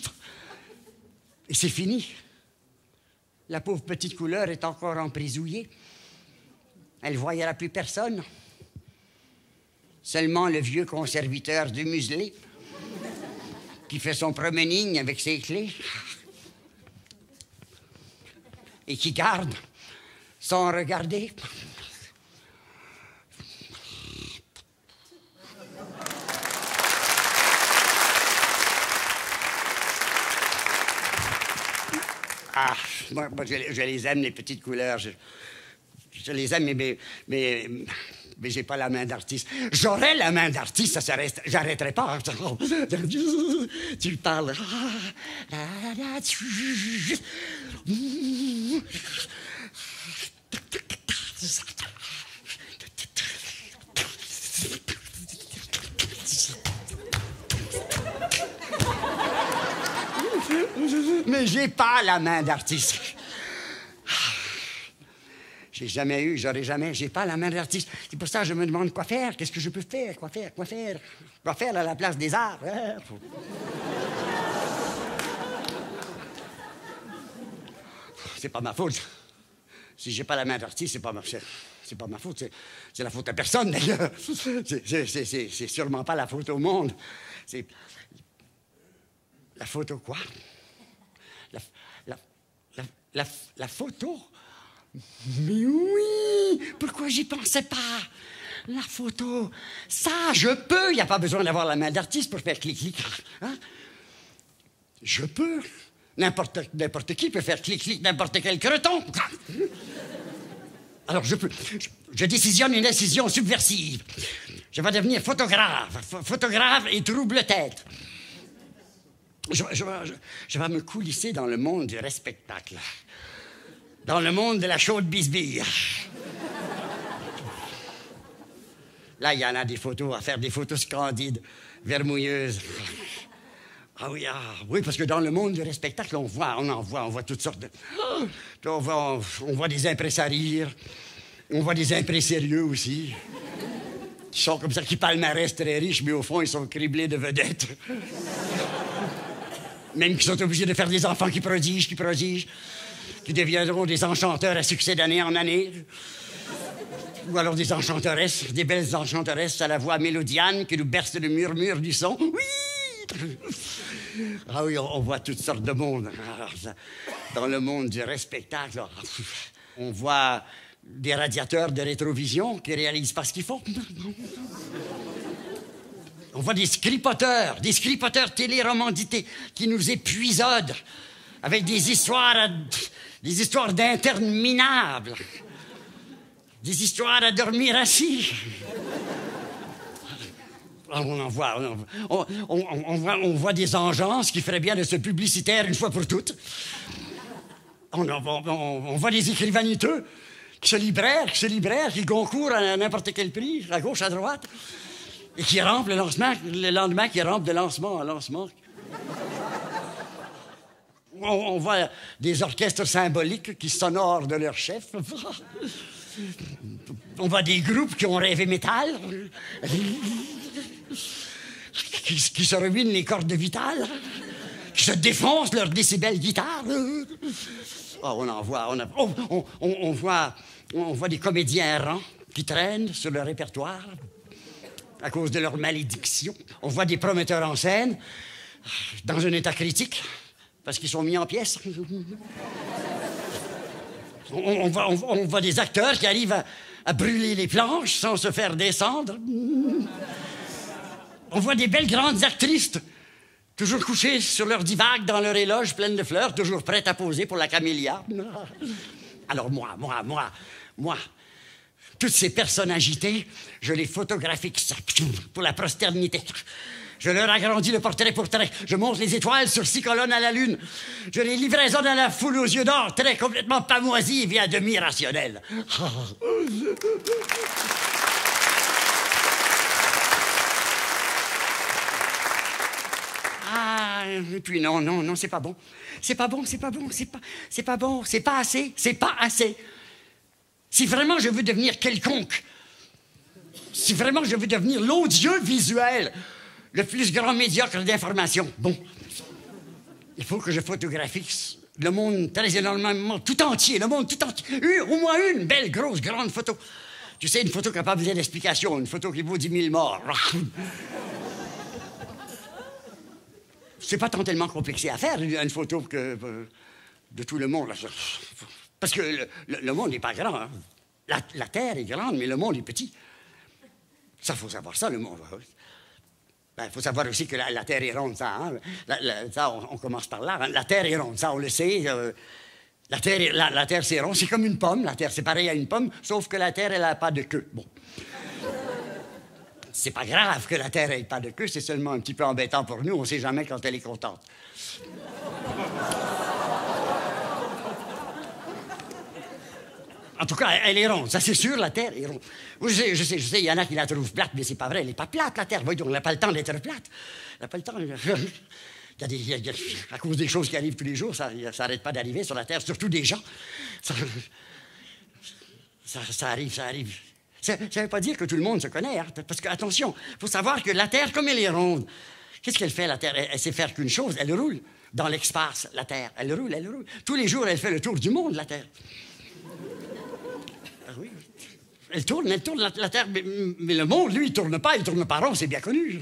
Et c'est fini. La pauvre petite couleur est encore emprisouillée. Elle ne voyera plus personne. Seulement le vieux conservateur du muselet qui fait son promening avec ses clés et qui garde sans regarder. Ah, moi je les aime, les petites couleurs. Je les aime, mais j'ai pas la main d'artiste. J'aurais la main d'artiste, ça reste. J'arrêterai pas. Tu parles. Mais j'ai pas la main d'artiste. J'ai jamais eu, j'aurai jamais, j'ai pas la main d'artiste. C'est pour ça que je me demande quoi faire, qu'est-ce que je peux faire, quoi faire à la place des arts. Hein? C'est pas ma faute. Si j'ai pas la main d'artiste, c'est pas ma faute, c'est la faute à personne d'ailleurs. C'est sûrement pas la faute au monde. C'est la photo quoi? La photo? Mais oui! Pourquoi j'y pensais pas? La photo, ça, je peux. Il n'y a pas besoin d'avoir la main d'artiste pour faire clic-clic. Hein? Je peux. N'importe qui peut faire clic-clic, n'importe quel creton. Alors, je peux. Je décisionne une décision subversive. Je vais devenir photographe et trouble-tête. Je vais me coulisser dans le monde du spectacle. Dans le monde de la chaude bisbille. Là, il y en a des photos à faire, des photos scandides, vermouilleuses. Ah oui, parce que dans le monde du spectacle, on voit toutes sortes de... On voit des impresaries, on voit des impresérieux aussi, qui sont comme ça, qui palmarès très riches, mais au fond, ils sont criblés de vedettes. Même qui sont obligés de faire des enfants qui prodigent, qui deviendront des enchanteurs à succès d'année en année. Ou alors des enchanteuresses, des belles enchanteresses à la voix mélodiane qui nous bercent le murmure du son. Oui! Ah oui, on voit toutes sortes de monde. Dans le monde du spectacle, on voit des radiateurs de rétrovision qui réalisent pas ce qu'ils font. On voit des scripoteurs téléromandités qui nous épuisodent avec des histoires Des histoires d'internes minables. Des histoires à dormir assis. On voit des engences qui feraient bien de se publicitaire une fois pour toutes. On voit des écrivains vaniteux qui se libraires, qui concourent à n'importe quel prix, à gauche, à droite, et qui rampent le lendemain, qui rampent de lancement en lancement. On voit des orchestres symboliques qui s'honorent de leur chef. On voit des groupes qui ont rêvé métal, qui se ruinent les cordes vitales, qui se défoncent leurs décibels guitare. Oh, on voit des comédiens errants qui traînent sur le répertoire à cause de leur malédiction. On voit des prometteurs en scène dans un état critique parce qu'ils sont mis en pièces. On voit des acteurs qui arrivent à brûler les planches sans se faire descendre. On voit des belles grandes actrices, toujours couchées sur leur divague dans leur éloge pleine de fleurs, toujours prêtes à poser pour la camélia. Alors moi, toutes ces personnes agitées, je les photographie pour la posternité. Je leur agrandis le portrait pour trait. Je monte les étoiles sur 6 colonnes à la lune. Je les livraisonne à la foule aux yeux d'or, très complètement pamoisis et bien à demi rationnels. Ah, et puis non, c'est pas bon. C'est pas bon, c'est pas assez, c'est pas assez. Si vraiment je veux devenir quelconque, si vraiment je veux devenir l'odieux visuel, le plus grand médiocre d'information, bon, il faut que je photographie le monde très énormément, tout entier, le monde tout entier. Au moins une belle, grosse, grande photo. Tu sais, une photo qui n'a pas besoin d'explication, une photo qui vaut 10 000 morts. C'est pas tant tellement complexé à faire, une photo de tout le monde. Parce que le monde n'est pas grand. Hein. La Terre est grande, mais le monde est petit. Ça, faut savoir ça, le monde. Il faut savoir aussi que la Terre est ronde, ça. Hein? Ça, on commence par là. Hein? La Terre est ronde, ça, on le sait. La Terre, c'est rond. C'est comme une pomme. La Terre, c'est pareil à une pomme, sauf que la Terre, elle n'a pas de queue. Bon. C'est pas grave que la Terre ait pas de queue, c'est seulement un petit peu embêtant pour nous. On sait jamais quand elle est contente. En tout cas, elle est ronde, ça c'est sûr, la Terre est ronde. Je sais, il y en a qui la trouvent plate, mais c'est pas vrai, elle n'est pas plate, la Terre. Voyons, on n'a pas le temps d'être plate. On n'a pas le temps. À cause des choses qui arrivent tous les jours, ça n'arrête pas d'arriver sur la Terre, surtout des gens. Ça arrive. Ça ne veut pas dire que tout le monde se connaît, hein, parce que, attention, il faut savoir que la Terre, comme elle est ronde, qu'est-ce qu'elle fait, la Terre? Elle sait faire qu'une chose, elle roule dans l'espace, la Terre. Elle roule. Tous les jours, elle fait le tour du monde, la Terre. Oui. Elle tourne, la Terre, mais le monde, lui, il tourne pas rond, c'est bien connu.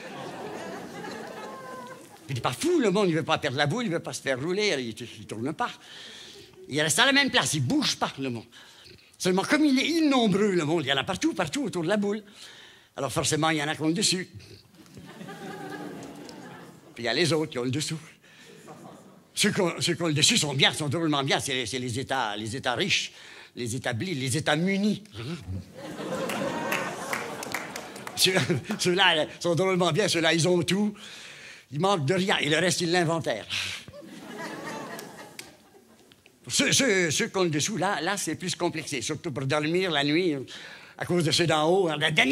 Il n'est pas fou, le monde, il ne veut pas perdre la boule, il ne veut pas se faire rouler, il ne tourne pas. Il reste à la même place, il ne bouge pas, le monde. Seulement, comme il est innombreux, le monde, il y en a partout autour de la boule. Alors forcément, il y en a qui ont le dessus. Puis il y a les autres qui ont le dessous. Ceux qui ont le dessus sont drôlement bien. C'est les États riches, les établis, les États munis. Ceux-là sont drôlement bien. Ceux-là, ils ont tout. Ils manquent de rien. Et le reste, ils l'inventèrent. Ceux qui ont le dessous, là, c'est plus complexé. Surtout pour dormir la nuit, à cause de ceux d'en haut.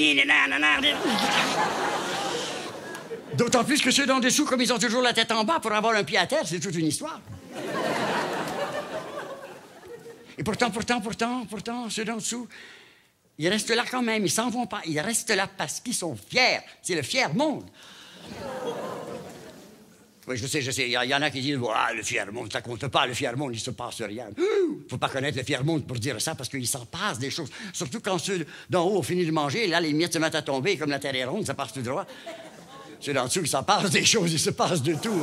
D'autant plus que ceux d'en dessous, comme ils ont toujours la tête en bas pour avoir un pied à terre, c'est toute une histoire. Et pourtant, ceux d'en dessous, ils restent là quand même, ils s'en vont pas. Ils restent là parce qu'ils sont fiers. C'est le fier monde. Oui, je sais. Il y en a qui disent le fier monde, ça compte pas, le fier monde, il se passe rien. Faut pas connaître le fier monde pour dire ça, parce qu'il s'en passe des choses. Surtout quand ceux d'en haut ont fini de manger, là, les miettes se mettent à tomber, comme la terre est ronde, ça passe tout droit. Ceux d'en dessous, il s'en passe des choses, il se passe de tout.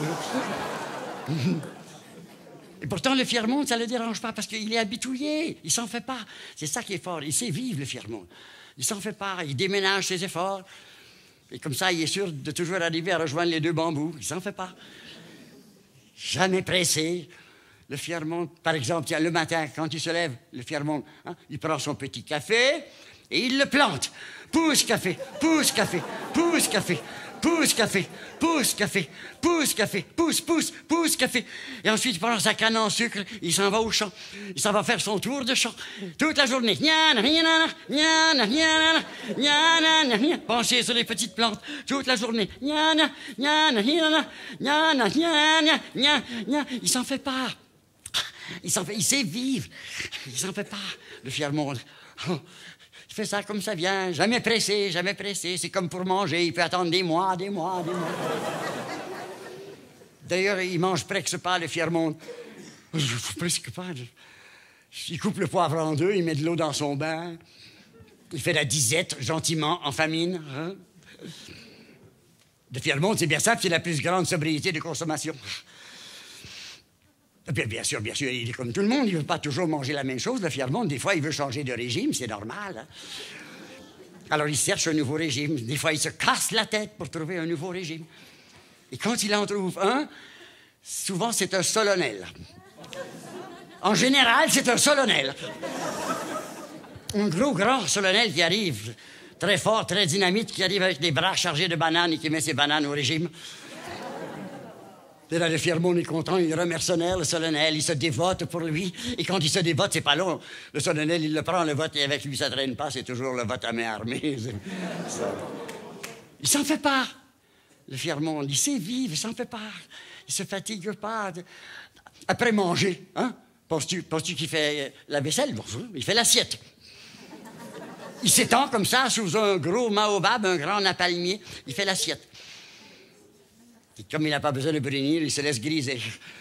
Et pourtant, le fier monde, ça le dérange pas, parce qu'il est habitué, il s'en fait pas. C'est ça qui est fort, il sait vivre, le fier monde. Il s'en fait pas, il déménage ses efforts. Et comme ça, il est sûr de toujours arriver à rejoindre les deux bambous. Il s'en fait pas. Jamais pressé. Le fier-monde, par exemple, tiens, le matin, quand il se lève, le fier-monde, hein, il prend son petit café et il le plante. Pousse café, pousse café, pousse café, pousse café, pousse café, pousse café, pousse, pousse, pousse café. Et ensuite, il prend sa canne en sucre, il s'en va au champ. Il s'en va faire son tour de champ. Toute la journée. Pencher sur les petites plantes. Toute la journée. Il s'en fait pas. Il sait vivre. Il s'en fait pas, le fier-monde. Il fait ça comme ça vient, jamais pressé, jamais pressé. C'est comme pour manger, il peut attendre des mois, des mois, des mois. D'ailleurs, il mange presque pas, le fier-monde. Presque pas. Il coupe le poivre en deux, il met de l'eau dans son bain. Il fait la disette, gentiment, en famine. Hein? Le fier-monde, c'est bien ça, c'est la plus grande sobriété de consommation. Bien sûr, il est comme tout le monde, il ne veut pas toujours manger la même chose, le fier-monde. Des fois, il veut changer de régime, c'est normal. Hein? Alors, il cherche un nouveau régime. Des fois, il se casse la tête pour trouver un nouveau régime. Et quand il en trouve un, souvent, c'est un solennel. En général, c'est un solennel. Un gros, grand solennel qui arrive, très fort, très dynamite, qui arrive avec des bras chargés de bananes et qui met ses bananes au régime. Et là, le fier-monde est content, il remercennaire, le solennel, il se dévote pour lui. Et quand il se dévote, c'est pas long. Le solennel, il le prend, le vote, et avec lui, ça traîne pas, c'est toujours le vote à main armée. Il s'en fait pas, le fier-monde. Il sait vivre, il s'en fait pas. Il se fatigue pas. Après manger, hein? Penses-tu qu'il fait la vaisselle? Bon, il fait l'assiette. Il s'étend comme ça, sous un gros baobab, un grand napalmier. Il fait l'assiette. Et comme il n'a pas besoin de brunir, il se laisse griser.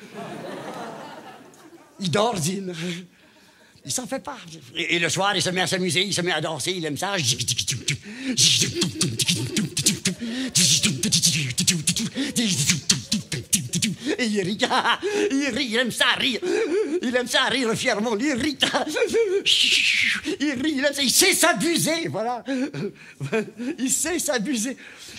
Il dort, dîne. Il s'en fait pas. Et le soir, il se met à s'amuser, il se met à danser, il aime ça. Et il rit. Il aime ça rire. Il aime ça rire, le fier-monde. Il rit. Il rit, il aime ça. Il sait s'abuser, voilà. Il sait s'abuser.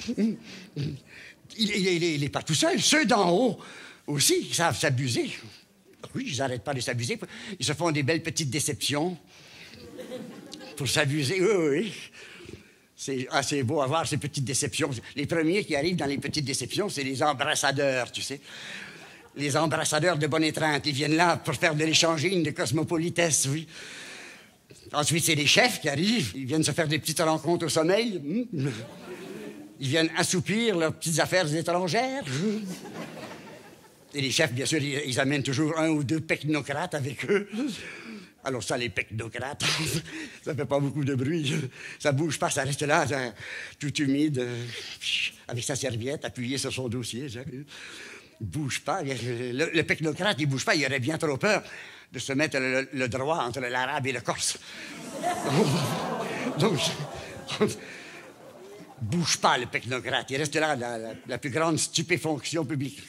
Il n'est pas tout seul. Ceux d'en haut aussi savent s'abuser. Oui, ils n'arrêtent pas de s'abuser. Ils se font des belles petites déceptions pour s'abuser. Oui. C'est assez beau à voir ces petites déceptions. Les premiers qui arrivent dans les petites déceptions, c'est les embrassadeurs, tu sais. Les embrassadeurs de bonne étreinte. Ils viennent là pour faire de l'échangine, de cosmopolitesse, oui. Ensuite, c'est les chefs qui arrivent. Ils viennent se faire des petites rencontres au sommeil. Ils viennent assoupir leurs petites affaires étrangères. Et les chefs, bien sûr, ils amènent toujours un ou deux pechnocrates avec eux. Alors ça, les pechnocrates, ça fait pas beaucoup de bruit. Ça bouge pas, ça reste là, ça, tout humide, avec sa serviette appuyée sur son dossier. Ça. Il bouge pas. Le pechnocrate, il bouge pas. Il aurait bien trop peur de se mettre le droit entre l'arabe et le corse. Donc bouge pas, le pechnocrate. Il reste là, la plus grande stupéfaction publique.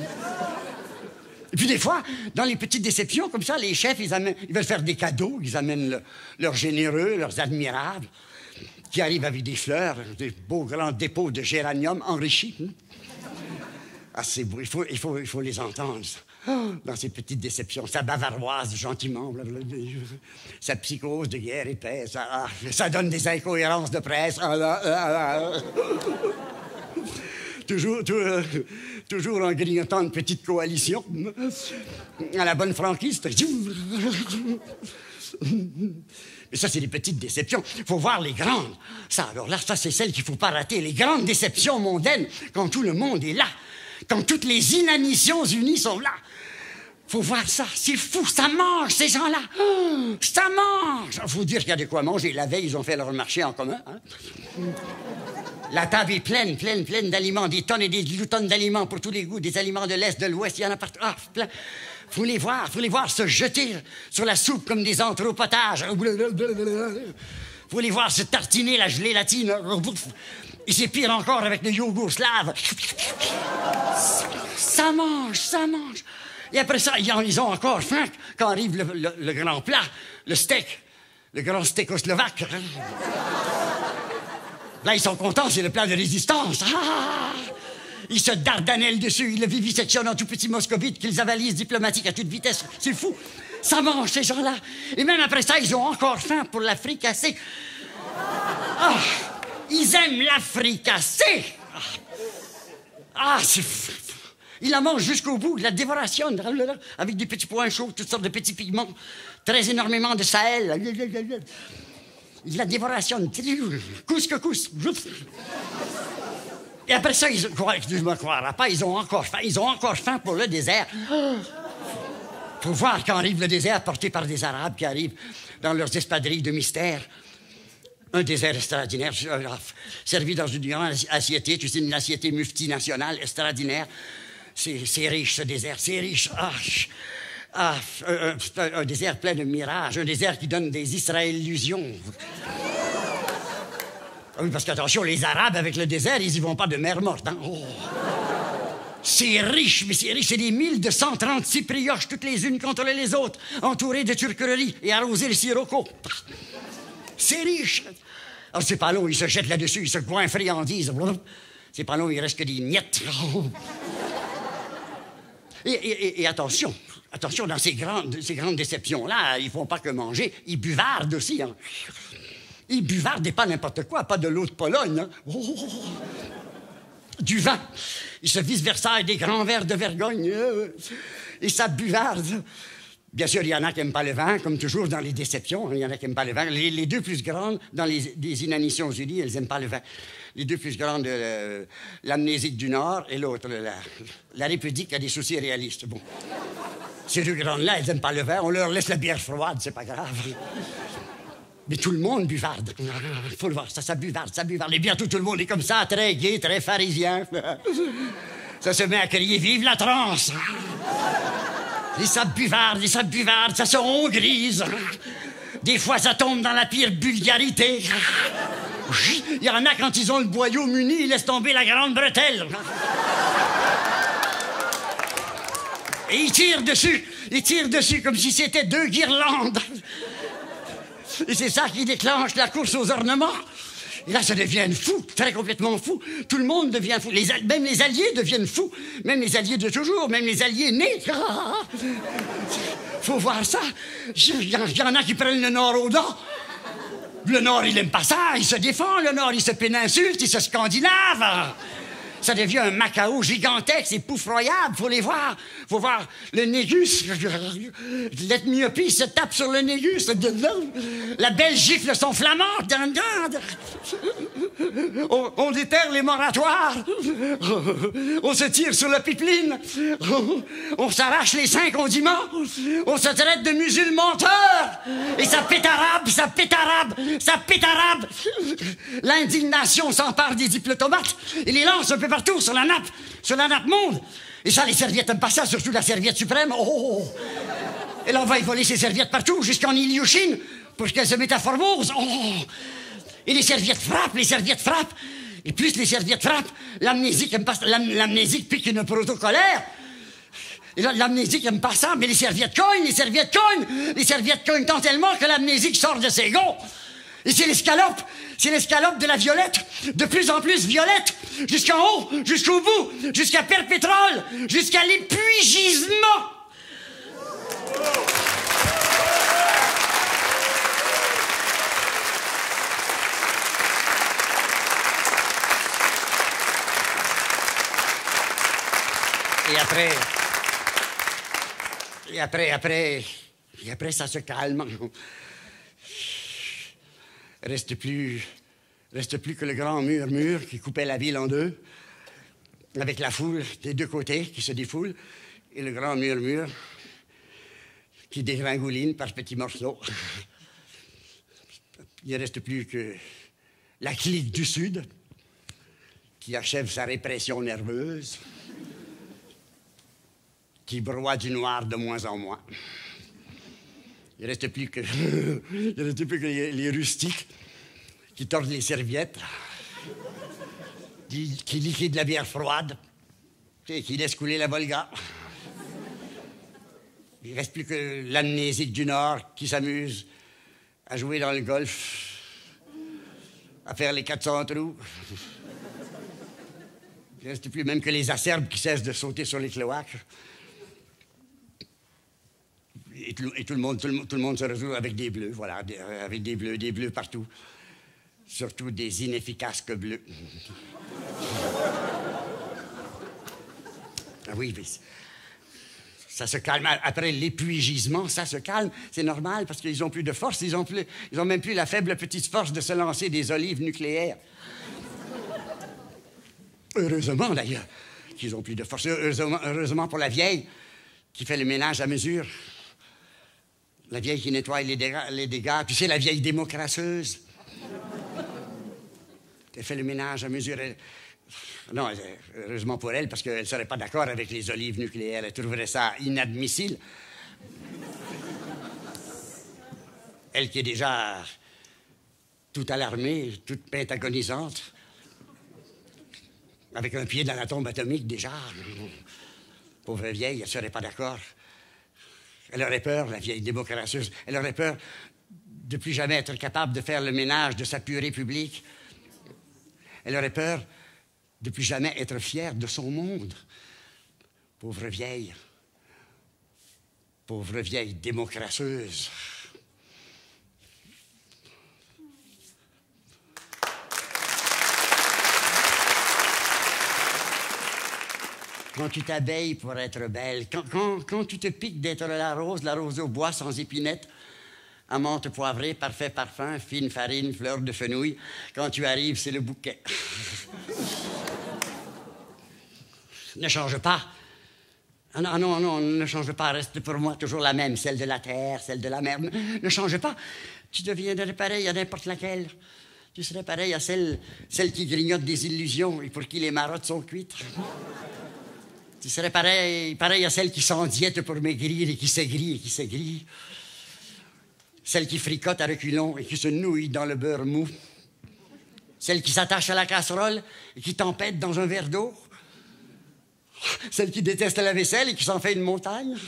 Et puis des fois, dans les petites déceptions, comme ça, les chefs, ils veulent faire des cadeaux. Ils amènent leurs généreux, leurs admirables, qui arrivent avec des fleurs, des beaux grands dépôts de géranium enrichis. Ah, c'est beau. Il faut les entendre, ça. Dans ces petites déceptions, sa bavaroise gentiment, sa psychose de guerre épaisse, ça donne des incohérences de presse. Toujours en grignotant une petite coalition, à la bonne franquiste. Mais ça, c'est des petites déceptions. Il faut voir les grandes. Ça, c'est celles qu'il ne faut pas rater. Les grandes déceptions mondaines, quand tout le monde est là, quand toutes les inanitions unies sont là. Faut voir ça, c'est fou, ça mange, ces gens-là. Oh, ça mange. Faut dire qu'il y a de quoi manger. La veille, ils ont fait leur marché en commun. Hein? La table est pleine d'aliments, des tonnes et des tonnes d'aliments pour tous les goûts, des aliments de l'Est, de l'Ouest, il y en a partout. Ah, plein. Faut les voir se jeter sur la soupe comme des entrées au potage. Faut les voir se tartiner la gélatine. Et c'est pire encore avec le yogourt slave. Ça mange. Et après ça, ils ont encore faim quand arrive le grand plat, le steak, le grand stécoslovaque. Là, ils sont contents, c'est le plat de résistance. Ils se dardanellent dessus, ils le vivisectionnent en tout petits moscovites qu'ils avalisent diplomatiques à toute vitesse. C'est fou. Ça mange, ces gens-là. Et même après ça, ils ont encore faim pour la fricassée. Ah, ils aiment la fricassée. Ah, c'est fou. Ils la mangent jusqu'au bout, ils la dévorationnent, avec des petits points chauds, toutes sortes de petits pigments, très énormément de sel. Ils la dévorationnent. Cousse que cousse. Et après ça, tu ne me croiras pas, ils ont encore faim. Ils ont encore faim pour le désert. Faut voir quand arrive le désert porté par des Arabes qui arrivent dans leurs espadrilles de mystère. Un désert extraordinaire, servi dans une grande assiette, tu sais, une assiette mufti nationale extraordinaire. C'est riche, ce désert, c'est riche. Un désert plein de mirages, un désert qui donne des Israël-illusions. Oui, parce qu'attention, les Arabes, avec le désert, ils y vont pas de mer morte. Hein? Oh. C'est riche, mais c'est riche. C'est des 1236 brioches, toutes les unes contre les autres, entourées de turqueries et arrosées de sirocco. C'est riche. Alors, c'est pas long, ils se jettent là-dessus, ils se goinfrent friandises. C'est pas long, il reste que des miettes. Et attention, dans ces grandes déceptions-là, ils font pas que manger, ils buvardent aussi. Hein. Ils buvardent et pas n'importe quoi, pas de l'eau de Pologne. Hein. Oh. Du vin. Ils se vice-versa des grands verres de Vergogne. Et ça buvarde. Bien sûr, il y en a qui n'aiment pas le vin, comme toujours dans les déceptions. Il y en a qui n'aiment pas le vin. Les deux plus grandes, dans les Inanitions Unies, elles n'aiment pas le vin. Les deux plus grandes, l'Amnésique du Nord et l'autre, la République, a des soucis réalistes. Bon. Ces deux grandes-là, elles n'aiment pas le vin. On leur laisse la bière froide, c'est pas grave. Mais tout le monde buvarde. Il faut le voir, ça buvarde. Et bientôt, tout le monde est comme ça, très gai, très pharisien. Ça se met à crier « Vive la transe !» Et ça buvarde, ça se hongrise. Des fois, ça tombe dans la pire vulgarité. Il y en a, quand ils ont le boyau muni, ils laissent tomber la grande bretelle. Et ils tirent dessus comme si c'était deux guirlandes. Et c'est ça qui déclenche la course aux ornements. Et là, ça devient fou, très complètement fou. Tout le monde devient fou. Même les alliés deviennent fous. Même les alliés de toujours, même les alliés nés. Faut voir ça. Il y en a qui prennent le Nord aux dents. Le Nord, il n'aime pas ça. Il se défend, le Nord. Il se péninsule, il se scandinave. Ça devient un Macao gigantesque, c'est poufroyable, faut les voir. Faut voir le négus. L'ethniopie se tape sur le négus. La belle gifle son flamand. On déterre les moratoires. On se tire sur la pipeline. On s'arrache les seins condiments. On se traite de musulmans menteurs. Et ça pétarabe. L'indignation s'empare des diplomates et les lance un peu partout sur la nappe monde. Et ça, les serviettes n'aiment pas ça, surtout la serviette suprême. Oh. Et là, on va y voler ces serviettes partout, jusqu'en Ilyushin, pour qu'elles se mettent à Formose. Oh. Et les serviettes frappent. Et plus les serviettes frappent, l'amnésique aime pas ça. L'amnésique pique une protocolaire. Et là, l'amnésique aime pas ça, mais les serviettes cognent. Les serviettes cognent tant tellement que l'amnésique sort de ses gonds. Et c'est l'escalope de la violette, de plus en plus violette, jusqu'en haut, jusqu'au bout, jusqu'à Perpétrole, jusqu'à l'épuisement. Et après, ça se calme. Reste plus que le grand mur qui coupait la ville en deux, avec la foule des deux côtés qui se défoule, et le grand mur qui dégringouline par petits morceaux. Il ne reste plus que la clique du Sud qui achève sa répression nerveuse, qui broie du noir de moins en moins. Il ne reste plus que les rustiques qui tordent les serviettes, qui liquident la bière froide, et qui laissent couler la Volga. Il ne reste plus que l'amnésique du Nord qui s'amuse à jouer dans le golf, à faire les 400 trous. Il ne reste plus même que les acerbes qui cessent de sauter sur les cloaques. Et tout le monde se retrouve avec des bleus, voilà, avec des bleus partout. Surtout des inefficaces bleus. Ah oui, mais ça se calme. Après l'épuisement, ça se calme. C'est normal parce qu'ils n'ont plus de force. Ils ont même plus la faible petite force de se lancer des olives nucléaires. Heureusement, d'ailleurs, qu'ils n'ont plus de force. Heureusement pour la vieille qui fait le ménage à mesure. La vieille qui nettoie les dégâts. Tu sais, la vieille démocrateuse. Elle fait le ménage à mesure. Non, heureusement pour elle, parce qu'elle ne serait pas d'accord avec les olives nucléaires. Elle trouverait ça inadmissible. Elle qui est déjà toute alarmée, toute pentagonisante, avec un pied dans la tombe atomique déjà. Pauvre vieille, elle ne serait pas d'accord. Elle aurait peur, la vieille démocrateuse, elle aurait peur de plus jamais être capable de faire le ménage de sa purée publique. Elle aurait peur de plus jamais être fière de son monde. Pauvre vieille démocrateuse. Quand tu t'abeilles pour être belle, quand tu te piques d'être la rose au bois sans épinette, amande poivrée, parfait parfum, fine farine, fleur de fenouil, quand tu arrives, c'est le bouquet. Ne change pas. Ah non, ne change pas, reste pour moi toujours la même, celle de la terre, celle de la mer. Ne change pas. Tu deviendrais pareil à n'importe laquelle. Tu serais pareil à celle qui grignote des illusions et pour qui les marottes sont cuites. Tu serais pareil à celle qui s'endiète pour maigrir et qui s'aigrit. Celle qui fricote à reculons et qui se nouille dans le beurre mou. Celle qui s'attache à la casserole et qui tempête dans un verre d'eau. Celle qui déteste la vaisselle et qui s'en fait une montagne.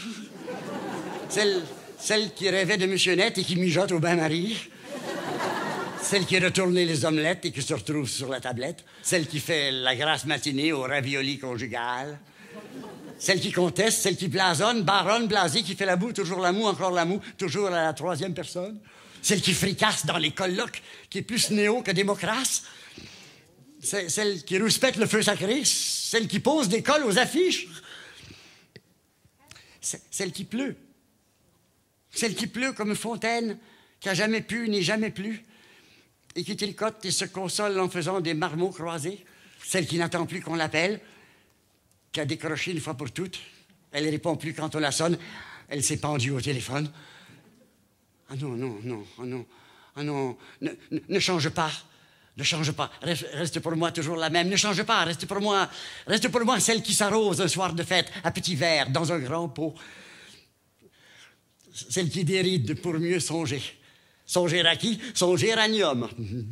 Celle qui rêvait de Monsieur Net et qui mijote au bain-marie. Celle qui retournait les omelettes et qui se retrouve sur la tablette. Celle qui fait la grasse matinée au ravioli conjugal. Celle qui conteste, celle qui blasonne, baronne, blasée, qui fait la boue, toujours la moue, encore la moue, toujours à la troisième personne. Celle qui fricasse dans les colloques, qui est plus néo que démocrate. Celle qui rouspète le feu sacré, celle qui pose des cols aux affiches. Celle qui pleut. Celle qui pleut comme une fontaine, qui a jamais pu ni jamais plu, et qui tricote et se console en faisant des marmots croisés. Celle qui n'attend plus qu'on l'appelle, qui a décroché une fois pour toutes. Elle ne répond plus quand on la sonne. Elle s'est pendue au téléphone. Ah non. Ne change pas. Ne change pas. Reste pour moi toujours la même. Ne change pas. Reste pour moi celle qui s'arrose un soir de fête à petits verres dans un grand pot. Celle qui déride pour mieux songer. Songer à qui? Son géranium.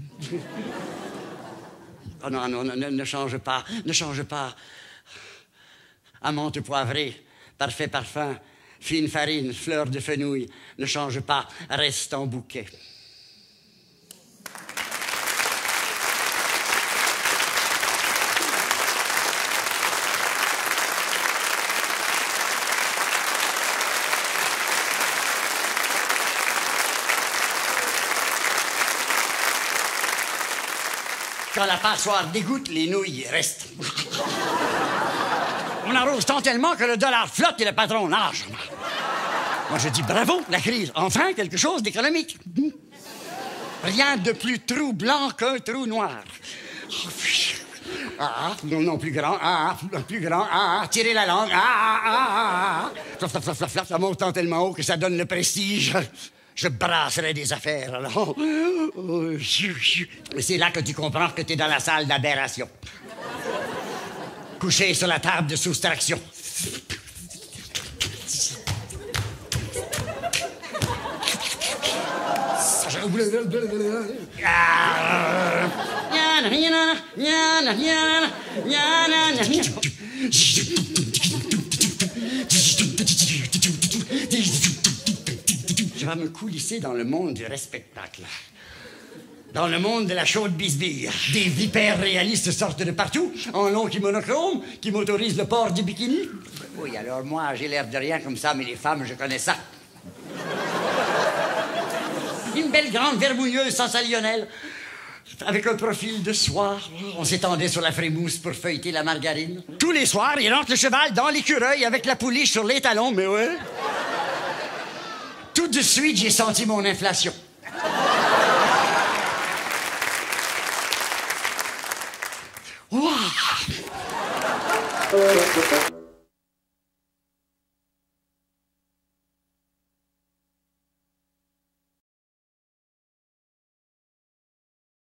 Oh non, ne change pas. Ne change pas. Amande poivrée, parfait parfum, fine farine, fleur de fenouil, ne change pas, reste en bouquet. Quand la passoire dégoûte, les nouilles restent. On arrose tant tellement que le dollar flotte et le patron nage. Moi, je dis bravo, la crise. Enfin, quelque chose d'économique. Rien de plus troublant qu'un trou noir. Non, plus grand. Plus grand. Tirez la langue. Ça monte tant tellement haut que ça donne le prestige. Je brasserai des affaires, alors. C'est là que tu comprends que tu es dans la salle d'aberration. Couché sur la table de soustraction. Je vais me coulisser dans le monde du spectacle. Dans le monde de la chaude bisbille, des vipères réalistes sortent de partout, en long qui monochrome, qui motorisent le port du bikini. Oui, alors moi, j'ai l'air de rien comme ça, mais les femmes, je connais ça. Une belle grande vermouilleuse sensationnelle, avec un profil de soir. On s'étendait sur la frémousse pour feuilleter la margarine. Tous les soirs, il rentre le cheval dans l'écureuil avec la pouliche sur les talons, mais ouais. Tout de suite, j'ai senti mon inflation. Wow.